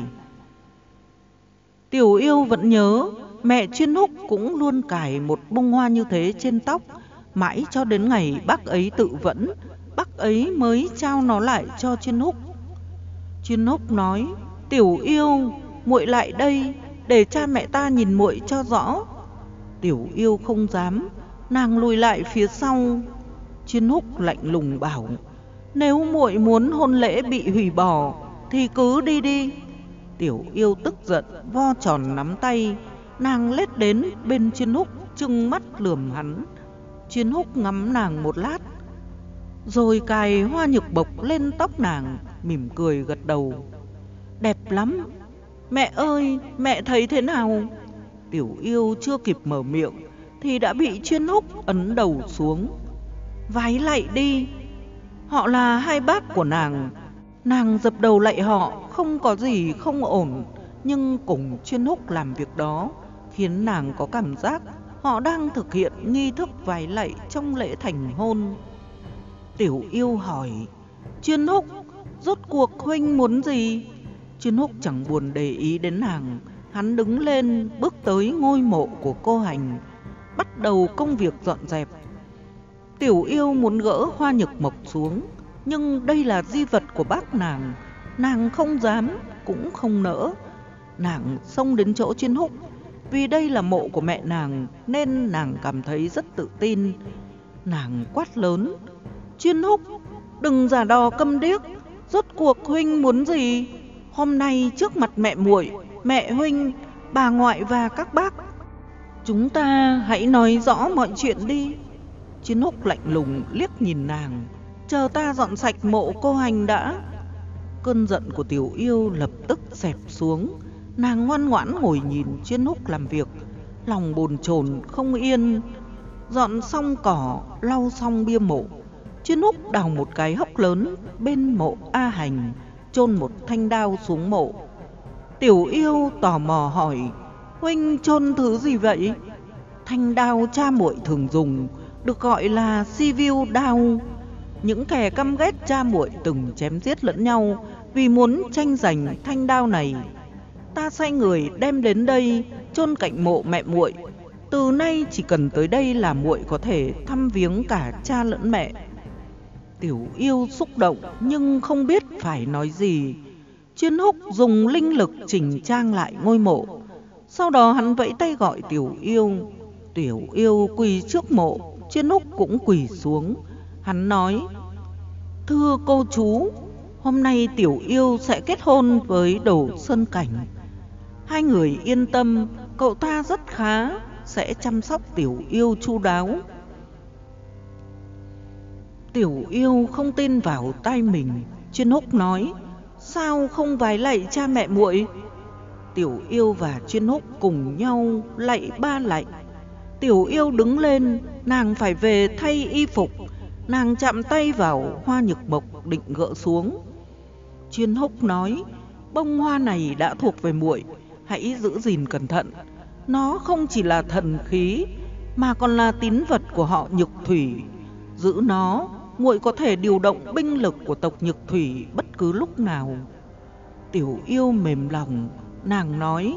Tiểu Yêu vẫn nhớ mẹ Chuyên Húc cũng luôn cài một bông hoa như thế trên tóc, mãi cho đến ngày bác ấy tự vẫn, bác ấy mới trao nó lại cho Chuyên Húc. Chuyên Húc nói: "Tiểu Yêu, muội lại đây để cha mẹ ta nhìn muội cho rõ." Tiểu Yêu không dám, nàng lùi lại phía sau. Chuyên Húc lạnh lùng bảo: "Nếu muội muốn hôn lễ bị hủy bỏ thì cứ đi đi." Tiểu Yêu tức giận vo tròn nắm tay, nàng lết đến bên Chuyên Húc, trừng mắt lườm hắn. Chuyên Húc ngắm nàng một lát, rồi cài hoa nhược bộc lên tóc nàng, mỉm cười gật đầu: "Đẹp lắm. Mẹ ơi, mẹ thấy thế nào?" Tiểu Yêu chưa kịp mở miệng thì đã bị Chuyên Húc ấn đầu xuống. "Vái lạy đi." Họ là hai bác của nàng. Nàng dập đầu lạy họ, không có gì không ổn, nhưng cùng Chuyên Húc làm việc đó khiến nàng có cảm giác họ đang thực hiện nghi thức vái lạy trong lễ thành hôn. Tiểu Yêu hỏi: "Chuyên Húc, rốt cuộc huynh muốn gì?" Chuyên Húc chẳng buồn để ý đến nàng. Hắn đứng lên bước tới ngôi mộ của cô Hành, bắt đầu công việc dọn dẹp. Tiểu Yêu muốn gỡ hoa nhược mộc xuống, nhưng đây là di vật của bác nàng, nàng không dám cũng không nỡ. Nàng xông đến chỗ Chuyên Húc, vì đây là mộ của mẹ nàng nên nàng cảm thấy rất tự tin. Nàng quát lớn: "Chuyên Húc, đừng giả đò câm điếc, rốt cuộc huynh muốn gì? Hôm nay trước mặt mẹ muội, mẹ huynh, bà ngoại và các bác, chúng ta hãy nói rõ mọi chuyện đi." Chuyên Húc lạnh lùng liếc nhìn nàng: "Chờ ta dọn sạch mộ cô Hành đã." Cơn giận của Tiểu Yêu lập tức xẹp xuống. Nàng ngoan ngoãn ngồi nhìn Chuyên Húc làm việc, lòng bồn chồn không yên. Dọn xong cỏ, lau xong bia mộ, Chuyên Húc đào một cái hốc lớn bên mộ A Hành, chôn một thanh đao xuống mộ. Tiểu Yêu tò mò hỏi: "Huynh chôn thứ gì vậy?" "Thanh đao cha muội thường dùng, được gọi là Siviu đao. Những kẻ căm ghét cha muội từng chém giết lẫn nhau vì muốn tranh giành thanh đao này. Ta sai người đem đến đây chôn cạnh mộ mẹ muội. Từ nay chỉ cần tới đây là muội có thể thăm viếng cả cha lẫn mẹ." Tiểu Yêu xúc động nhưng không biết phải nói gì. Chuyên Húc dùng linh lực chỉnh trang lại ngôi mộ. Sau đó hắn vẫy tay gọi Tiểu Yêu. Tiểu Yêu quỳ trước mộ, Chuyên Húc cũng quỳ xuống. Hắn nói: "Thưa cô chú, hôm nay Tiểu Yêu sẽ kết hôn với Đồ Sơn Cảnh. Hai người yên tâm, cậu ta rất khá, sẽ chăm sóc Tiểu Yêu chu đáo." Tiểu Yêu không tin vào tai mình. Chuyên Húc nói: "Sao không vái lạy cha mẹ muội?" Tiểu Yêu và Chuyên Húc cùng nhau lạy ba lạy. Tiểu Yêu đứng lên, nàng phải về thay y phục. Nàng chạm tay vào hoa nhược mộc định gỡ xuống. Chuyên Húc nói: "Bông hoa này đã thuộc về muội, hãy giữ gìn cẩn thận. Nó không chỉ là thần khí mà còn là tín vật của họ Nhược Thủy. Giữ nó, muội có thể điều động binh lực của tộc Nhược Thủy bất cứ lúc nào." Tiểu Yêu mềm lòng, nàng nói: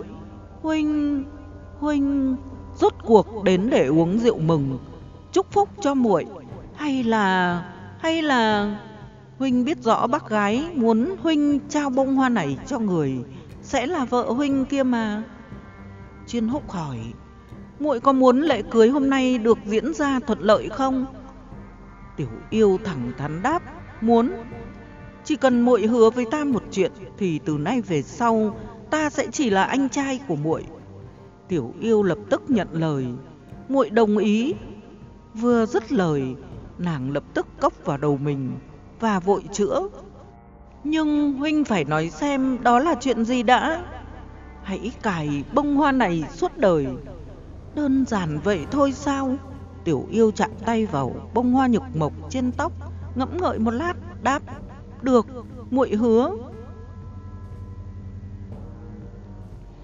Huynh rốt cuộc đến để uống rượu mừng, chúc phúc cho muội, hay là huynh biết rõ bác gái muốn huynh trao bông hoa này cho người sẽ là vợ huynh kia mà." Chuyên Húc hỏi: "Muội có muốn lễ cưới hôm nay được diễn ra thuận lợi không?" Tiểu Yêu thẳng thắn đáp: "Muốn. Chỉ cần muội hứa với ta một chuyện thì từ nay về sau ta sẽ chỉ là anh trai của muội." Tiểu Yêu lập tức nhận lời: "Muội đồng ý." Vừa dứt lời, nàng lập tức cốc vào đầu mình và vội chữa: "Nhưng huynh phải nói xem đó là chuyện gì đã. Hãy cài bông hoa này suốt đời." "Đơn giản vậy thôi sao?" Tiểu Yêu chạm tay vào bông hoa nhược mộc trên tóc, ngẫm ngợi một lát đáp: "Được, muội hứa."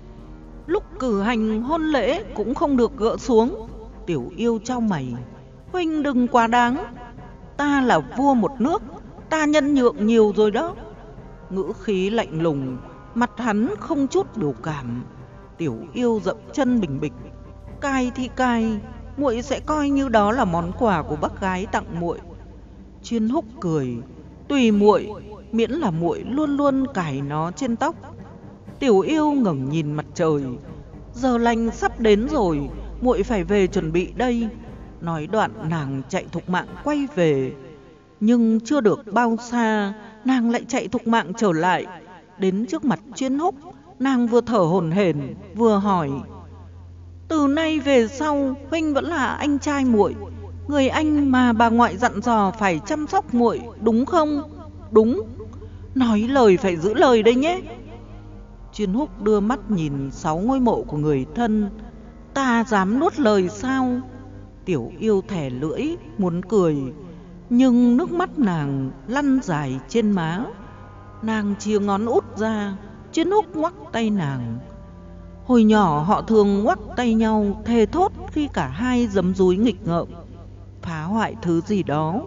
Lúc cử hành hôn lễ cũng không được gỡ xuống. Tiểu Yêu chau mày: Huynh đừng quá đáng. Ta là vua một nước, ta nhân nhượng nhiều rồi đó. Ngữ khí lạnh lùng, mặt hắn không chút biểu cảm. Tiểu Yêu dậm chân bình bịch. Cai thì cai, muội sẽ coi như đó là món quà của bác gái tặng muội. Chuyên Húc cười. Tùy muội, miễn là muội luôn luôn cài nó trên tóc. Tiểu Yêu ngẩng nhìn mặt trời. Giờ lành sắp đến rồi, muội phải về chuẩn bị đây. Nói đoạn nàng chạy thục mạng quay về. Nhưng chưa được bao xa, nàng lại chạy thục mạng trở lại. Đến trước mặt Chuyên Húc, nàng vừa thở hổn hển vừa hỏi: từ nay về sau, huynh vẫn là anh trai muội, người anh mà bà ngoại dặn dò phải chăm sóc muội, đúng không? Đúng. Nói lời phải giữ lời đấy nhé. Chuyên Húc đưa mắt nhìn 6 ngôi mộ của người thân. Ta dám nuốt lời sao? Tiểu Yêu thè lưỡi muốn cười, nhưng nước mắt nàng lăn dài trên má. Nàng chia ngón út ra. Chuyên Húc ngoắc tay nàng. Hồi nhỏ họ thường ngoắc tay nhau thề thốt khi cả hai giấm dúi nghịch ngợm, phá hoại thứ gì đó.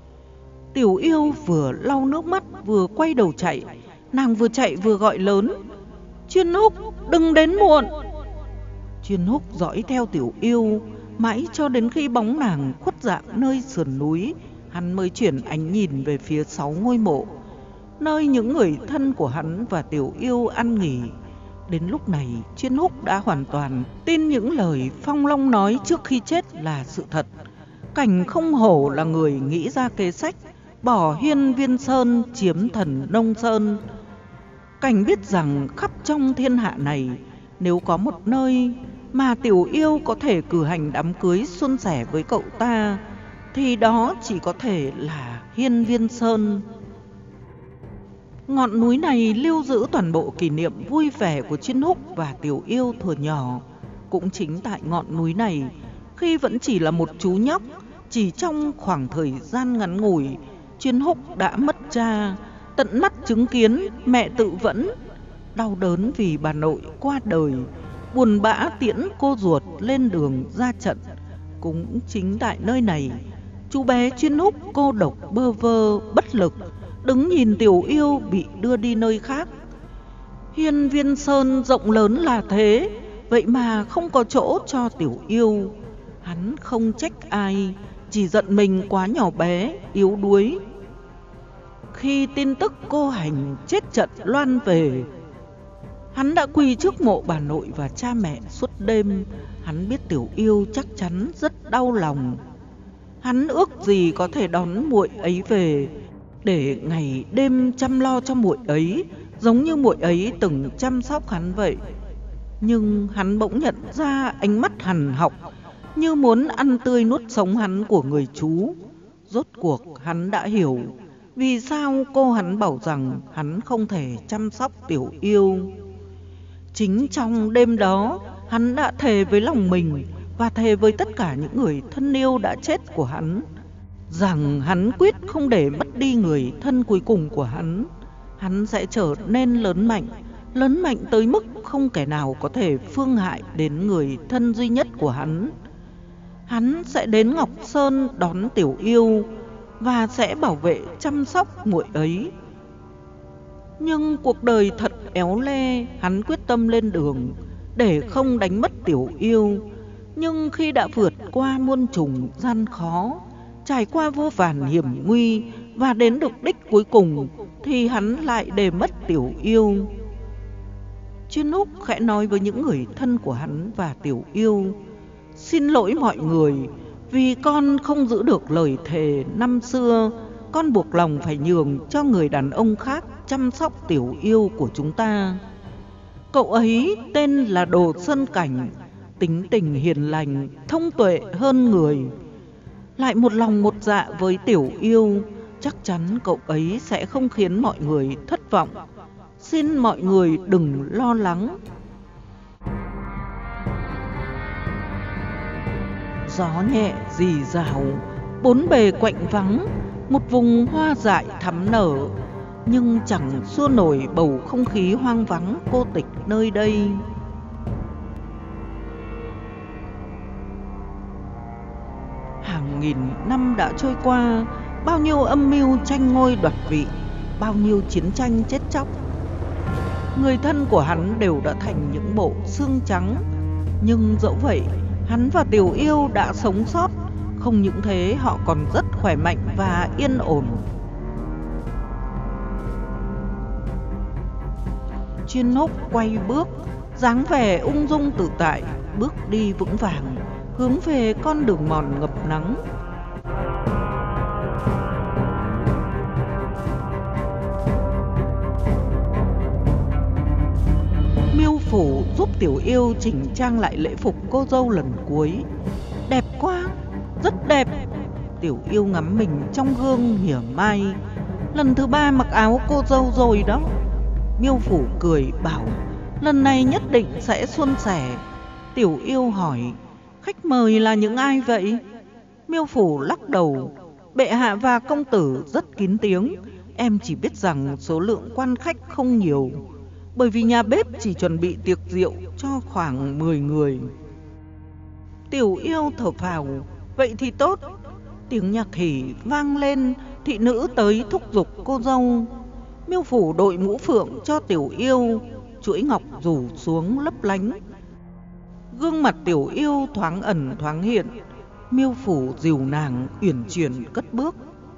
Tiểu Yêu vừa lau nước mắt vừa quay đầu chạy. Nàng vừa chạy vừa gọi lớn: Chuyên Húc, đừng đến muộn. Chuyên Húc dõi theo Tiểu Yêu mãi cho đến khi bóng nàng khuất dạng nơi sườn núi, hắn mới chuyển ánh nhìn về phía 6 ngôi mộ, nơi những người thân của hắn và Tiểu Yêu ăn nghỉ. Đến lúc này, Chuyên Húc đã hoàn toàn tin những lời Phong Long nói trước khi chết là sự thật. Cảnh không hổ là người nghĩ ra kế sách bỏ Hiên Viên Sơn chiếm Thần Nông Sơn. Cảnh biết rằng khắp trong thiên hạ này, nếu có một nơi mà Tiểu Yêu có thể cử hành đám cưới suôn sẻ với cậu ta, thì đó chỉ có thể là Hiên Viên Sơn. Ngọn núi này lưu giữ toàn bộ kỷ niệm vui vẻ của Chuyên Húc và Tiểu Yêu thuở nhỏ. Cũng chính tại ngọn núi này, khi vẫn chỉ là một chú nhóc, chỉ trong khoảng thời gian ngắn ngủi, Chuyên Húc đã mất cha, tận mắt chứng kiến mẹ tự vẫn, đau đớn vì bà nội qua đời, buồn bã tiễn cô ruột lên đường ra trận. Cũng chính tại nơi này, chú bé Chuyên Húc cô độc bơ vơ bất lực, đứng nhìn Tiểu Yêu bị đưa đi nơi khác. Hiên Viên Sơn rộng lớn là thế, vậy mà không có chỗ cho Tiểu Yêu. Hắn không trách ai, chỉ giận mình quá nhỏ bé, yếu đuối. Khi tin tức cô Hành chết trận loan về, hắn đã quỳ trước mộ bà nội và cha mẹ suốt đêm. Hắn biết Tiểu Yêu chắc chắn rất đau lòng. Hắn ước gì có thể đón muội ấy về, để ngày đêm chăm lo cho muội ấy, giống như muội ấy từng chăm sóc hắn vậy. Nhưng hắn bỗng nhận ra ánh mắt hằn học, như muốn ăn tươi nuốt sống hắn của người chú. Rốt cuộc hắn đã hiểu vì sao cô hắn bảo rằng hắn không thể chăm sóc Tiểu Yêu. Chính trong đêm đó, hắn đã thề với lòng mình và thề với tất cả những người thân yêu đã chết của hắn, rằng hắn quyết không để mất đi người thân cuối cùng của hắn. Hắn sẽ trở nên lớn mạnh tới mức không kẻ nào có thể phương hại đến người thân duy nhất của hắn. Hắn sẽ đến Ngọc Sơn đón Tiểu Yêu và sẽ bảo vệ chăm sóc muội ấy. Nhưng cuộc đời thật éo le, hắn quyết tâm lên đường để không đánh mất Tiểu Yêu. Nhưng khi đã vượt qua muôn trùng gian khó, trải qua vô vàn hiểm nguy và đến được đích cuối cùng, thì hắn lại để mất Tiểu Yêu. Chuyên Húc khẽ nói với những người thân của hắn và Tiểu Yêu: Xin lỗi mọi người, vì con không giữ được lời thề năm xưa. Con buộc lòng phải nhường cho người đàn ông khác chăm sóc Tiểu Yêu của chúng ta. Cậu ấy tên là Đồ Sơn Cảnh, tính tình hiền lành, thông tuệ hơn người, lại một lòng một dạ với Tiểu Yêu. Chắc chắn cậu ấy sẽ không khiến mọi người thất vọng. Xin mọi người đừng lo lắng. Gió nhẹ rì rào, bốn bề quạnh vắng, một vùng hoa dại thắm nở, nhưng chẳng xua nổi bầu không khí hoang vắng cô tịch nơi đây. Hàng hàng nghìn năm đã trôi qua, bao nhiêu âm mưu tranh ngôi đoạt vị, bao nhiêu chiến tranh chết chóc. Người thân của hắn đều đã thành những bộ xương trắng, nhưng dẫu vậy, hắn và Tiểu Yêu đã sống sót. Không những thế, họ còn rất khỏe mạnh và yên ổn. Chuyên Húc quay bước, dáng vẻ ung dung tự tại, bước đi vững vàng, hướng về con đường mòn ngập nắng. Miêu Phủ giúp Tiểu Yêu chỉnh trang lại lễ phục cô dâu lần cuối. Đẹp quá, rất đẹp. Tiểu Yêu ngắm mình trong gương mỉa mai. Lần thứ 3 mặc áo cô dâu rồi đó. Miêu Phủ cười bảo lần này nhất định sẽ suôn sẻ. Tiểu Yêu hỏi khách mời là những ai vậy? Miêu Phủ lắc đầu, bệ hạ và công tử rất kín tiếng. Em chỉ biết rằng số lượng quan khách không nhiều, bởi vì nhà bếp chỉ chuẩn bị tiệc rượu cho khoảng 10 người. Tiểu Yêu thở phào, vậy thì tốt. Tiếng nhạc hỉ vang lên, thị nữ tới thúc giục cô dâu. Miêu Phủ đội mũ phượng cho Tiểu Yêu, chuỗi ngọc rủ xuống lấp lánh. Gương mặt Tiểu Yêu thoáng ẩn thoáng hiện. Miêu Phủ dìu nàng uyển chuyển cất bước.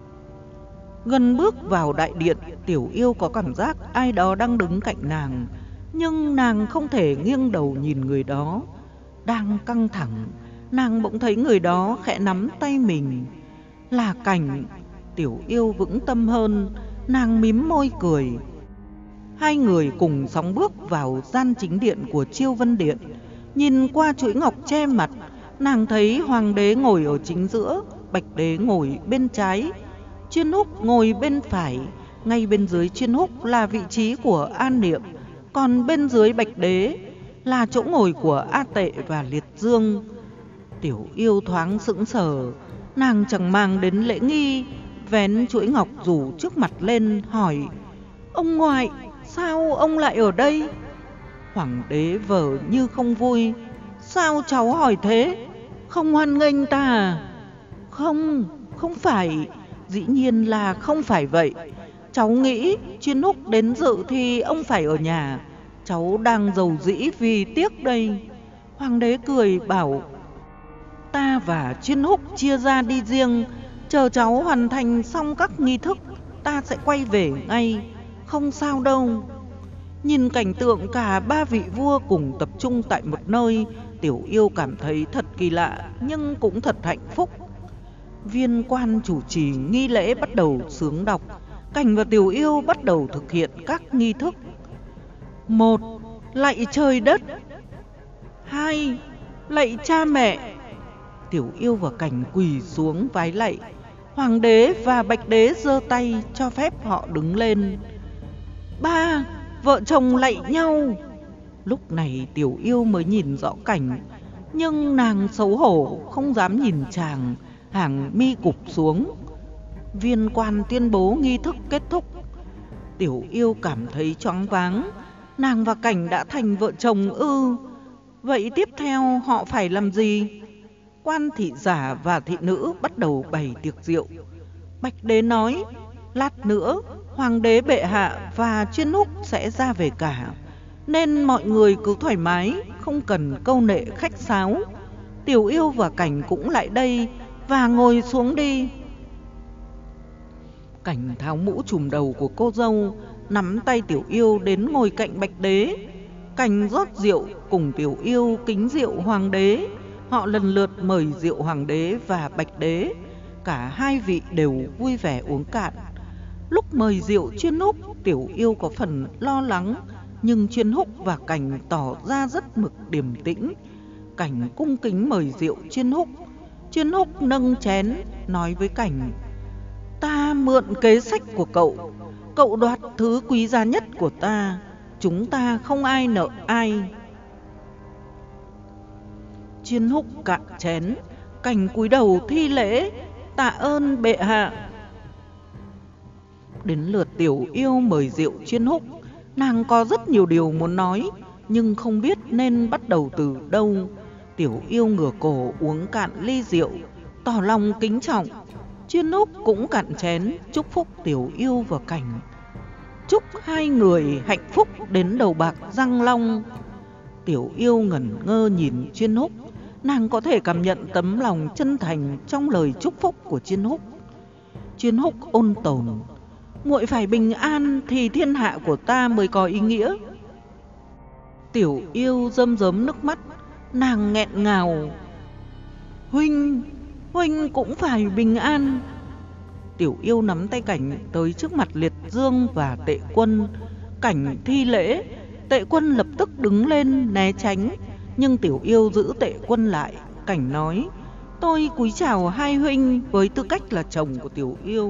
Gần bước vào đại điện, Tiểu Yêu có cảm giác ai đó đang đứng cạnh nàng, nhưng nàng không thể nghiêng đầu nhìn người đó. Đang căng thẳng, nàng bỗng thấy người đó khẽ nắm tay mình. Là Cảnh. Tiểu Yêu vững tâm hơn, nàng mím môi cười. Hai người cùng sóng bước vào gian chính điện của Chiêu Vân Điện. Nhìn qua chuỗi ngọc che mặt, nàng thấy hoàng đế ngồi ở chính giữa, bạch đế ngồi bên trái, Chuyên Húc ngồi bên phải. Ngay bên dưới Chuyên Húc là vị trí của An Niệm, còn bên dưới bạch đế là chỗ ngồi của A Tệ và Liệt Dương. Tiểu Yêu thoáng sững sờ, nàng chẳng màng đến lễ nghi, vén chuỗi ngọc rủ trước mặt lên hỏi: ông ngoại, sao ông lại ở đây? Hoàng đế vờ như không vui: sao cháu hỏi thế? Không hoan nghênh ta à? Không, không phải. Dĩ nhiên là không phải vậy. Cháu nghĩ Chuyên Húc đến dự thì ông phải ở nhà. Cháu đang giàu dĩ vì tiếc đây. Hoàng đế cười bảo: ta và Chuyên Húc chia ra đi riêng. Chờ cháu hoàn thành xong các nghi thức, ta sẽ quay về ngay. Không sao đâu. Nhìn cảnh tượng cả 3 vị vua cùng tập trung tại một nơi, Tiểu Yêu cảm thấy thật kỳ lạ nhưng cũng thật hạnh phúc. Viên quan chủ trì nghi lễ bắt đầu xướng đọc. Cảnh và Tiểu Yêu bắt đầu thực hiện các nghi thức. 1. Lạy trời đất. 2. Lạy cha mẹ. Tiểu Yêu và Cảnh quỳ xuống vái lạy. Hoàng đế và bạch đế giơ tay cho phép họ đứng lên. 3. Vợ chồng lạy nhau. Lúc này Tiểu Yêu mới nhìn rõ Cảnh, nhưng nàng xấu hổ không dám nhìn chàng, hàng mi cụp xuống. Viên quan tuyên bố nghi thức kết thúc. Tiểu Yêu cảm thấy choáng váng. Nàng và Cảnh đã thành vợ chồng ư? Vậy tiếp theo họ phải làm gì? Quan thị giả và thị nữ bắt đầu bày tiệc rượu. Bạch đế nói: lát nữa hoàng đế bệ hạ và Chuyên Húc sẽ ra về cả, nên mọi người cứ thoải mái, không cần câu nệ khách sáo. Tiểu Yêu và Cảnh cũng lại đây và ngồi xuống đi. Cảnh tháo mũ trùm đầu của cô dâu, nắm tay Tiểu Yêu đến ngồi cạnh bạch đế. Cảnh rót rượu cùng Tiểu Yêu kính rượu hoàng đế. Họ lần lượt mời rượu hoàng đế và bạch đế. Cả hai vị đều vui vẻ uống cạn. Lúc mời rượu Chuyên Húc, Tiểu Yêu có phần lo lắng, nhưng Chuyên Húc và Cảnh tỏ ra rất mực điềm tĩnh. Cảnh cung kính mời rượu Chuyên Húc. Chuyên Húc nâng chén nói với Cảnh: ta mượn kế sách của cậu, cậu đoạt thứ quý giá nhất của ta. Chúng ta không ai nợ ai. Chuyên Húc cạn chén. Cảnh cúi đầu thi lễ: tạ ơn bệ hạ. Đến lượt Tiểu Yêu mời rượu Chuyên Húc. Nàng có rất nhiều điều muốn nói, nhưng không biết nên bắt đầu từ đâu. Tiểu Yêu ngửa cổ uống cạn ly rượu. Tỏ lòng kính trọng, Chuyên Húc cũng cạn chén chúc phúc Tiểu Yêu và Cảnh. Chúc hai người hạnh phúc đến đầu bạc răng long. Tiểu Yêu ngẩn ngơ nhìn Chuyên Húc, nàng có thể cảm nhận tấm lòng chân thành trong lời chúc phúc của Chuyên Húc. Chuyên Húc ôn tồn: muội phải bình an thì thiên hạ của ta mới có ý nghĩa. Tiểu Yêu rơm rớm nước mắt, nàng nghẹn ngào: huynh cũng phải bình an. Tiểu Yêu nắm tay Cảnh tới trước mặt Liệt Dương và Tệ Quân. Cảnh thi lễ, Tệ Quân lập tức đứng lên né tránh, nhưng Tiểu Yêu giữ Tệ Quân lại. Cảnh nói: tôi cúi chào hai huynh với tư cách là chồng của Tiểu Yêu.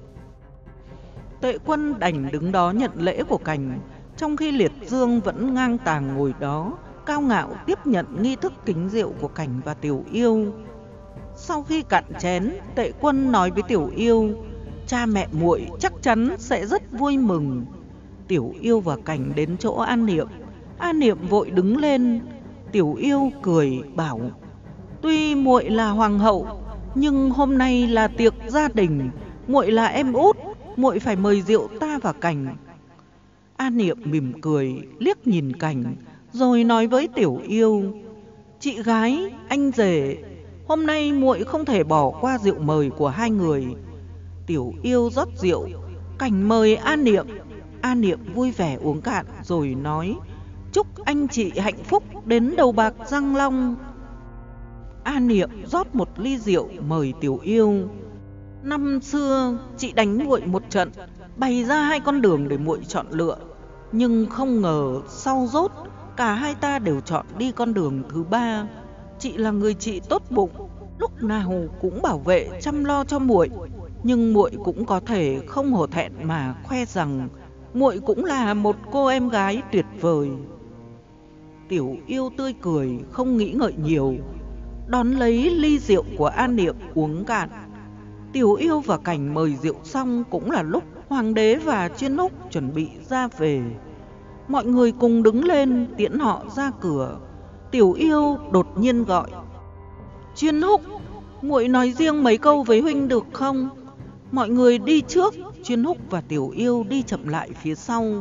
Tệ Quân đành đứng đó nhận lễ của Cảnh, trong khi Liệt Dương vẫn ngang tàng ngồi đó, cao ngạo tiếp nhận nghi thức kính rượu của Cảnh và Tiểu Yêu. Sau khi cạn chén, Tệ Quân nói với Tiểu Yêu: cha mẹ muội chắc chắn sẽ rất vui mừng. Tiểu Yêu và Cảnh đến chỗ An Niệm. An Niệm vội đứng lên. Tiểu Yêu cười bảo: tuy muội là hoàng hậu, nhưng hôm nay là tiệc gia đình, muội là em út, muội phải mời rượu ta và Cảnh. An Niệm mỉm cười liếc nhìn Cảnh, rồi nói với Tiểu Yêu: chị gái, anh rể, hôm nay muội không thể bỏ qua rượu mời của hai người. Tiểu Yêu rót rượu, Cảnh mời An Niệm. An Niệm vui vẻ uống cạn rồi nói: chúc anh chị hạnh phúc đến đầu bạc răng long. An Niệm rót một ly rượu mời Tiểu Yêu: năm xưa chị đánh muội một trận, bày ra hai con đường để muội chọn lựa, nhưng không ngờ sau rốt cả hai ta đều chọn đi con đường thứ ba. Chị là người chị tốt bụng, lúc nào cũng bảo vệ chăm lo cho muội, nhưng muội cũng có thể không hổ thẹn mà khoe rằng muội cũng là một cô em gái tuyệt vời. Tiểu Yêu tươi cười không nghĩ ngợi nhiều, đón lấy ly rượu của An Niệm uống cạn. Tiểu Yêu và Cảnh mời rượu xong cũng là lúc Hoàng đế và Chuyên Húc chuẩn bị ra về. Mọi người cùng đứng lên tiễn họ ra cửa. Tiểu Yêu đột nhiên gọi: Chuyên Húc, muội nói riêng mấy câu với huynh được không? Mọi người đi trước, Chuyên Húc và Tiểu Yêu đi chậm lại phía sau.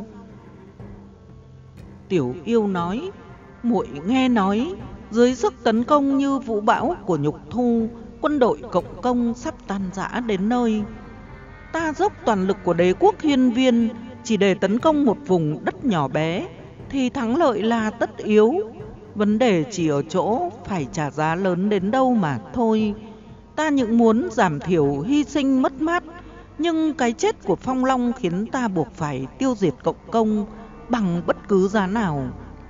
Tiểu Yêu nói: muội nghe nói dưới sức tấn công như vũ bão của Nhục Thu, quân đội Cộng công sắp tan rã đến nơi. Ta dốc toàn lực của đế quốc Hiên Viên chỉ để tấn công một vùng đất nhỏ bé thì thắng lợi là tất yếu. Vấn đề chỉ ở chỗ phải trả giá lớn đến đâu mà thôi. Ta những muốn giảm thiểu hy sinh mất mát, nhưng cái chết của Phong Long khiến ta buộc phải tiêu diệt Cộng công bằng bất cứ giá nào.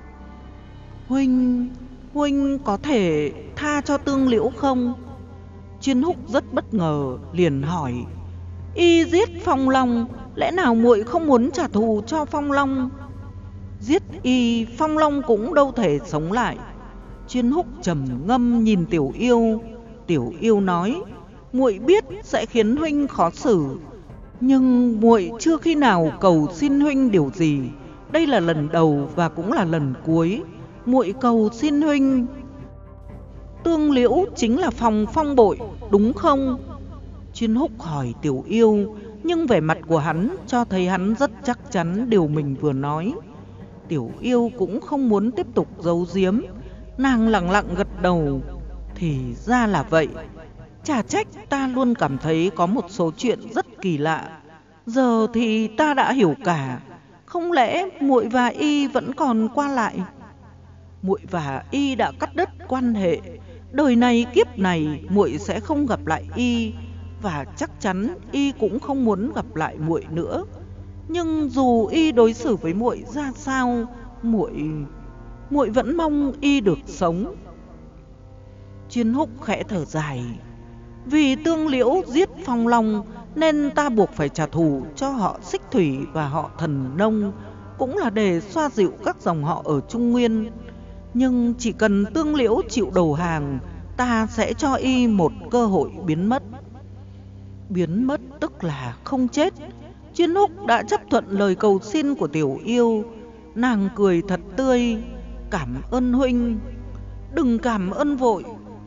Huynh có thể tha cho Tương Liễu không? Chuyên Húc rất bất ngờ, liền hỏi: y giết Phong Long, lẽ nào muội không muốn trả thù cho Phong Long? Giết y, Phong Long cũng đâu thể sống lại. Chuyên Húc trầm ngâm nhìn Tiểu Yêu. Tiểu Yêu nói: muội biết sẽ khiến huynh khó xử, nhưng muội chưa khi nào cầu xin huynh điều gì. Đây là lần đầu và cũng là lần cuối. Muội cầu xin huynh. Tương Liễu chính là phòng Phong Bội, đúng không? Chuyên Húc hỏi Tiểu Yêu, nhưng vẻ mặt của hắn cho thấy hắn rất chắc chắn điều mình vừa nói. Tiểu Yêu cũng không muốn tiếp tục giấu giếm, nàng lặng lặng gật đầu. Thì ra là vậy. Chả trách ta luôn cảm thấy có một số chuyện rất kỳ lạ. Giờ thì ta đã hiểu cả. Không lẽ muội và y vẫn còn qua lại? Muội và y đã cắt đứt quan hệ. Đời này kiếp này muội sẽ không gặp lại y, và chắc chắn y cũng không muốn gặp lại muội nữa. Nhưng dù y đối xử với muội ra sao, muội vẫn mong y được sống. Chuyên Húc khẽ thở dài: vì Tương Liễu giết Phong Long nên ta buộc phải trả thù cho họ Xích Thủy và họ Thần Nông, cũng là để xoa dịu các dòng họ ở Trung Nguyên. Nhưng chỉ cần Tương Liễu chịu đầu hàng, ta sẽ cho y một cơ hội biến mất. Biến mất tức là không chết. Chuyên Húc đã chấp thuận lời cầu xin của Tiểu Yêu. Nàng cười thật tươi: cảm ơn huynh. Đừng cảm ơn vội.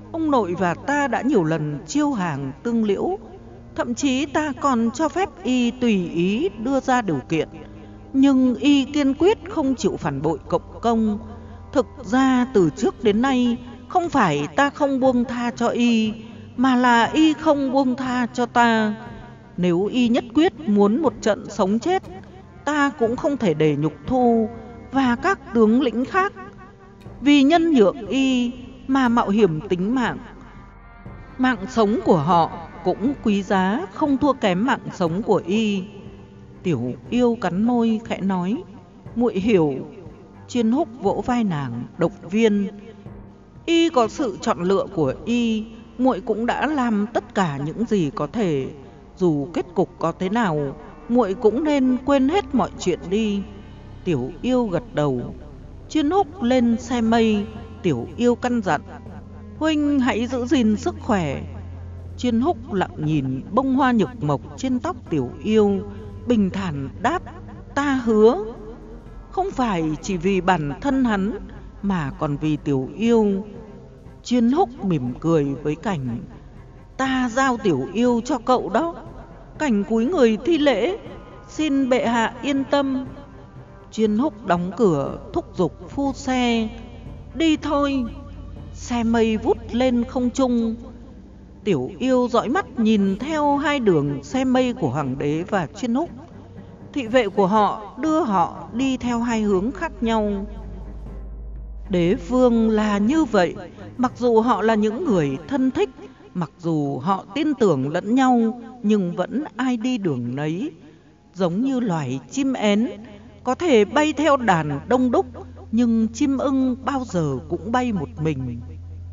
Ông nội và ta đã nhiều lần chiêu hàng tương liễu, thậm chí ta còn cho phép y tùy ý đưa ra điều kiện, nhưng y kiên quyết không chịu phản bội cộng công. Thực ra từ trước đến nay không phải ta không buông tha cho y, mà là y không buông tha cho ta. Nếu y nhất quyết muốn một trận sống chết, ta cũng không thể để Nhục Thu và các tướng lĩnh khác vì nhân nhượng y mà mạo hiểm tính mạng. Mạng sống của họ cũng quý giá không thua kém mạng sống của y. Tiểu Yêu cắn môi khẽ nói, muội hiểu. Chiên Húc vỗ vai nàng động viên, y có sự chọn lựa của y, muội cũng đã làm tất cả những gì có thể. Dù kết cục có thế nào, muội cũng nên quên hết mọi chuyện đi. Tiểu Yêu gật đầu. Chiên Húc lên xe mây. Tiểu Yêu căn dặn, huynh hãy giữ gìn sức khỏe. Chiên Húc lặng nhìn bông hoa nhược mộc trên tóc Tiểu Yêu, bình thản đáp, ta hứa. Không phải chỉ vì bản thân hắn, mà còn vì Tiểu Yêu. Chiên Húc mỉm cười với Cảnh, ta giao Tiểu Yêu cho cậu đó. Cảnh cúi người thi lễ, xin bệ hạ yên tâm. Chiên Húc đóng cửa thúc giục phu xe, đi thôi. Xe mây vút lên không trung. Tiểu Yêu dõi mắt nhìn theo hai đường xe mây của Hoàng đế và Chiên Húc. Thị vệ của họ đưa họ đi theo hai hướng khác nhau. Đế vương là như vậy, mặc dù họ là những người thân thích, mặc dù họ tin tưởng lẫn nhau, nhưng vẫn ai đi đường nấy. Giống như loài chim én, có thể bay theo đàn đông đúc, nhưng chim ưng bao giờ cũng bay một mình.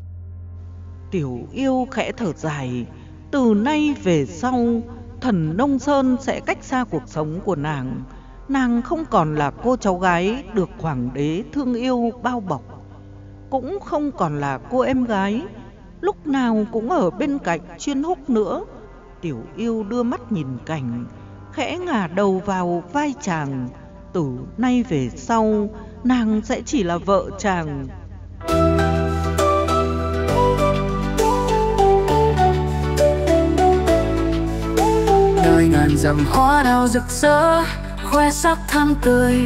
Tiểu Yêu khẽ thở dài, từ nay về sau, Thần Nông Sơn sẽ cách xa cuộc sống của nàng. Nàng không còn là cô cháu gái được Hoàng đế thương yêu bao bọc, cũng không còn là cô em gái lúc nào cũng ở bên cạnh Chiên Húc nữa. Tiểu Yêu đưa mắt nhìn Cảnh, khẽ ngả đầu vào vai chàng. Từ nay về sau, nàng sẽ chỉ là vợ chàng. Đời ngàn dặm hoa đào rực rỡ, khoe sắc thắm tươi.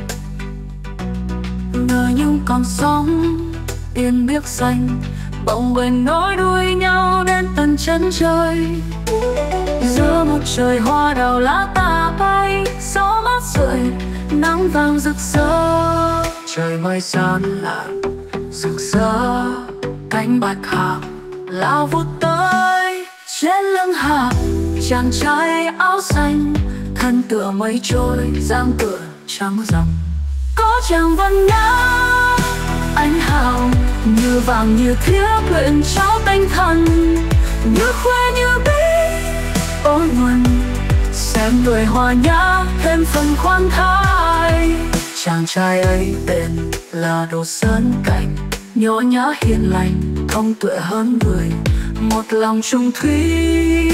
Ngờ những con sóng yên biếc xanh, bỗng quên nối đuôi nhau đến tận chân trời. Giữa một trời hoa đào lá tà bay, gió mát rượi, nắng vàng rực rỡ. Trời mây sáng lạng rực rỡ, cánh bạch hạc lao vút tới. Trên lưng hạc chàng trai áo xanh, thân tựa mây trôi, dáng tựa trắng rằm. Có chàng vân nắng anh hào, như vàng như thiếp luyện trao tinh thần. Như khuê như bí ôn nhuần, xem người hòa nhã thêm phần khoan thai. Chàng trai ấy tên là Đồ Sơn Cảnh, nhỏ nhã hiền lành, thông tuệ hơn người, một lòng trung thủy.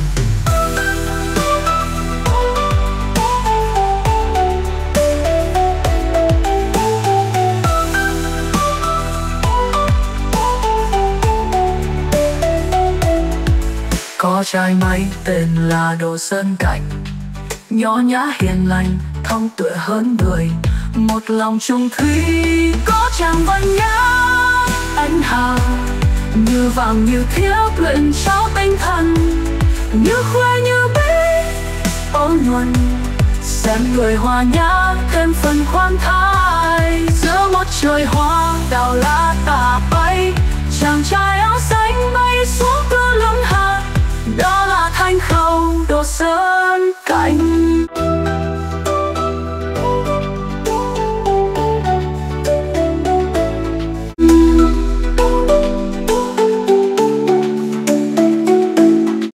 Có trai mấy tên là Đồ Sơn Cảnh, nhỏ nhã hiền lành, thông tuệ hơn người, một lòng trung thủy. Có chàng văn nhã anh hào, như vàng như thiếp luyện trao tinh thần. Như khuê như bí ôn nhuần, xem người hòa nhã thêm phần khoan thai. Giữa một trời hoa đào lá tà bay, chàng trai áo xanh bay xuống từ lưng hạc. Đó là Thanh Khâu Đồ Sơn Cảnh.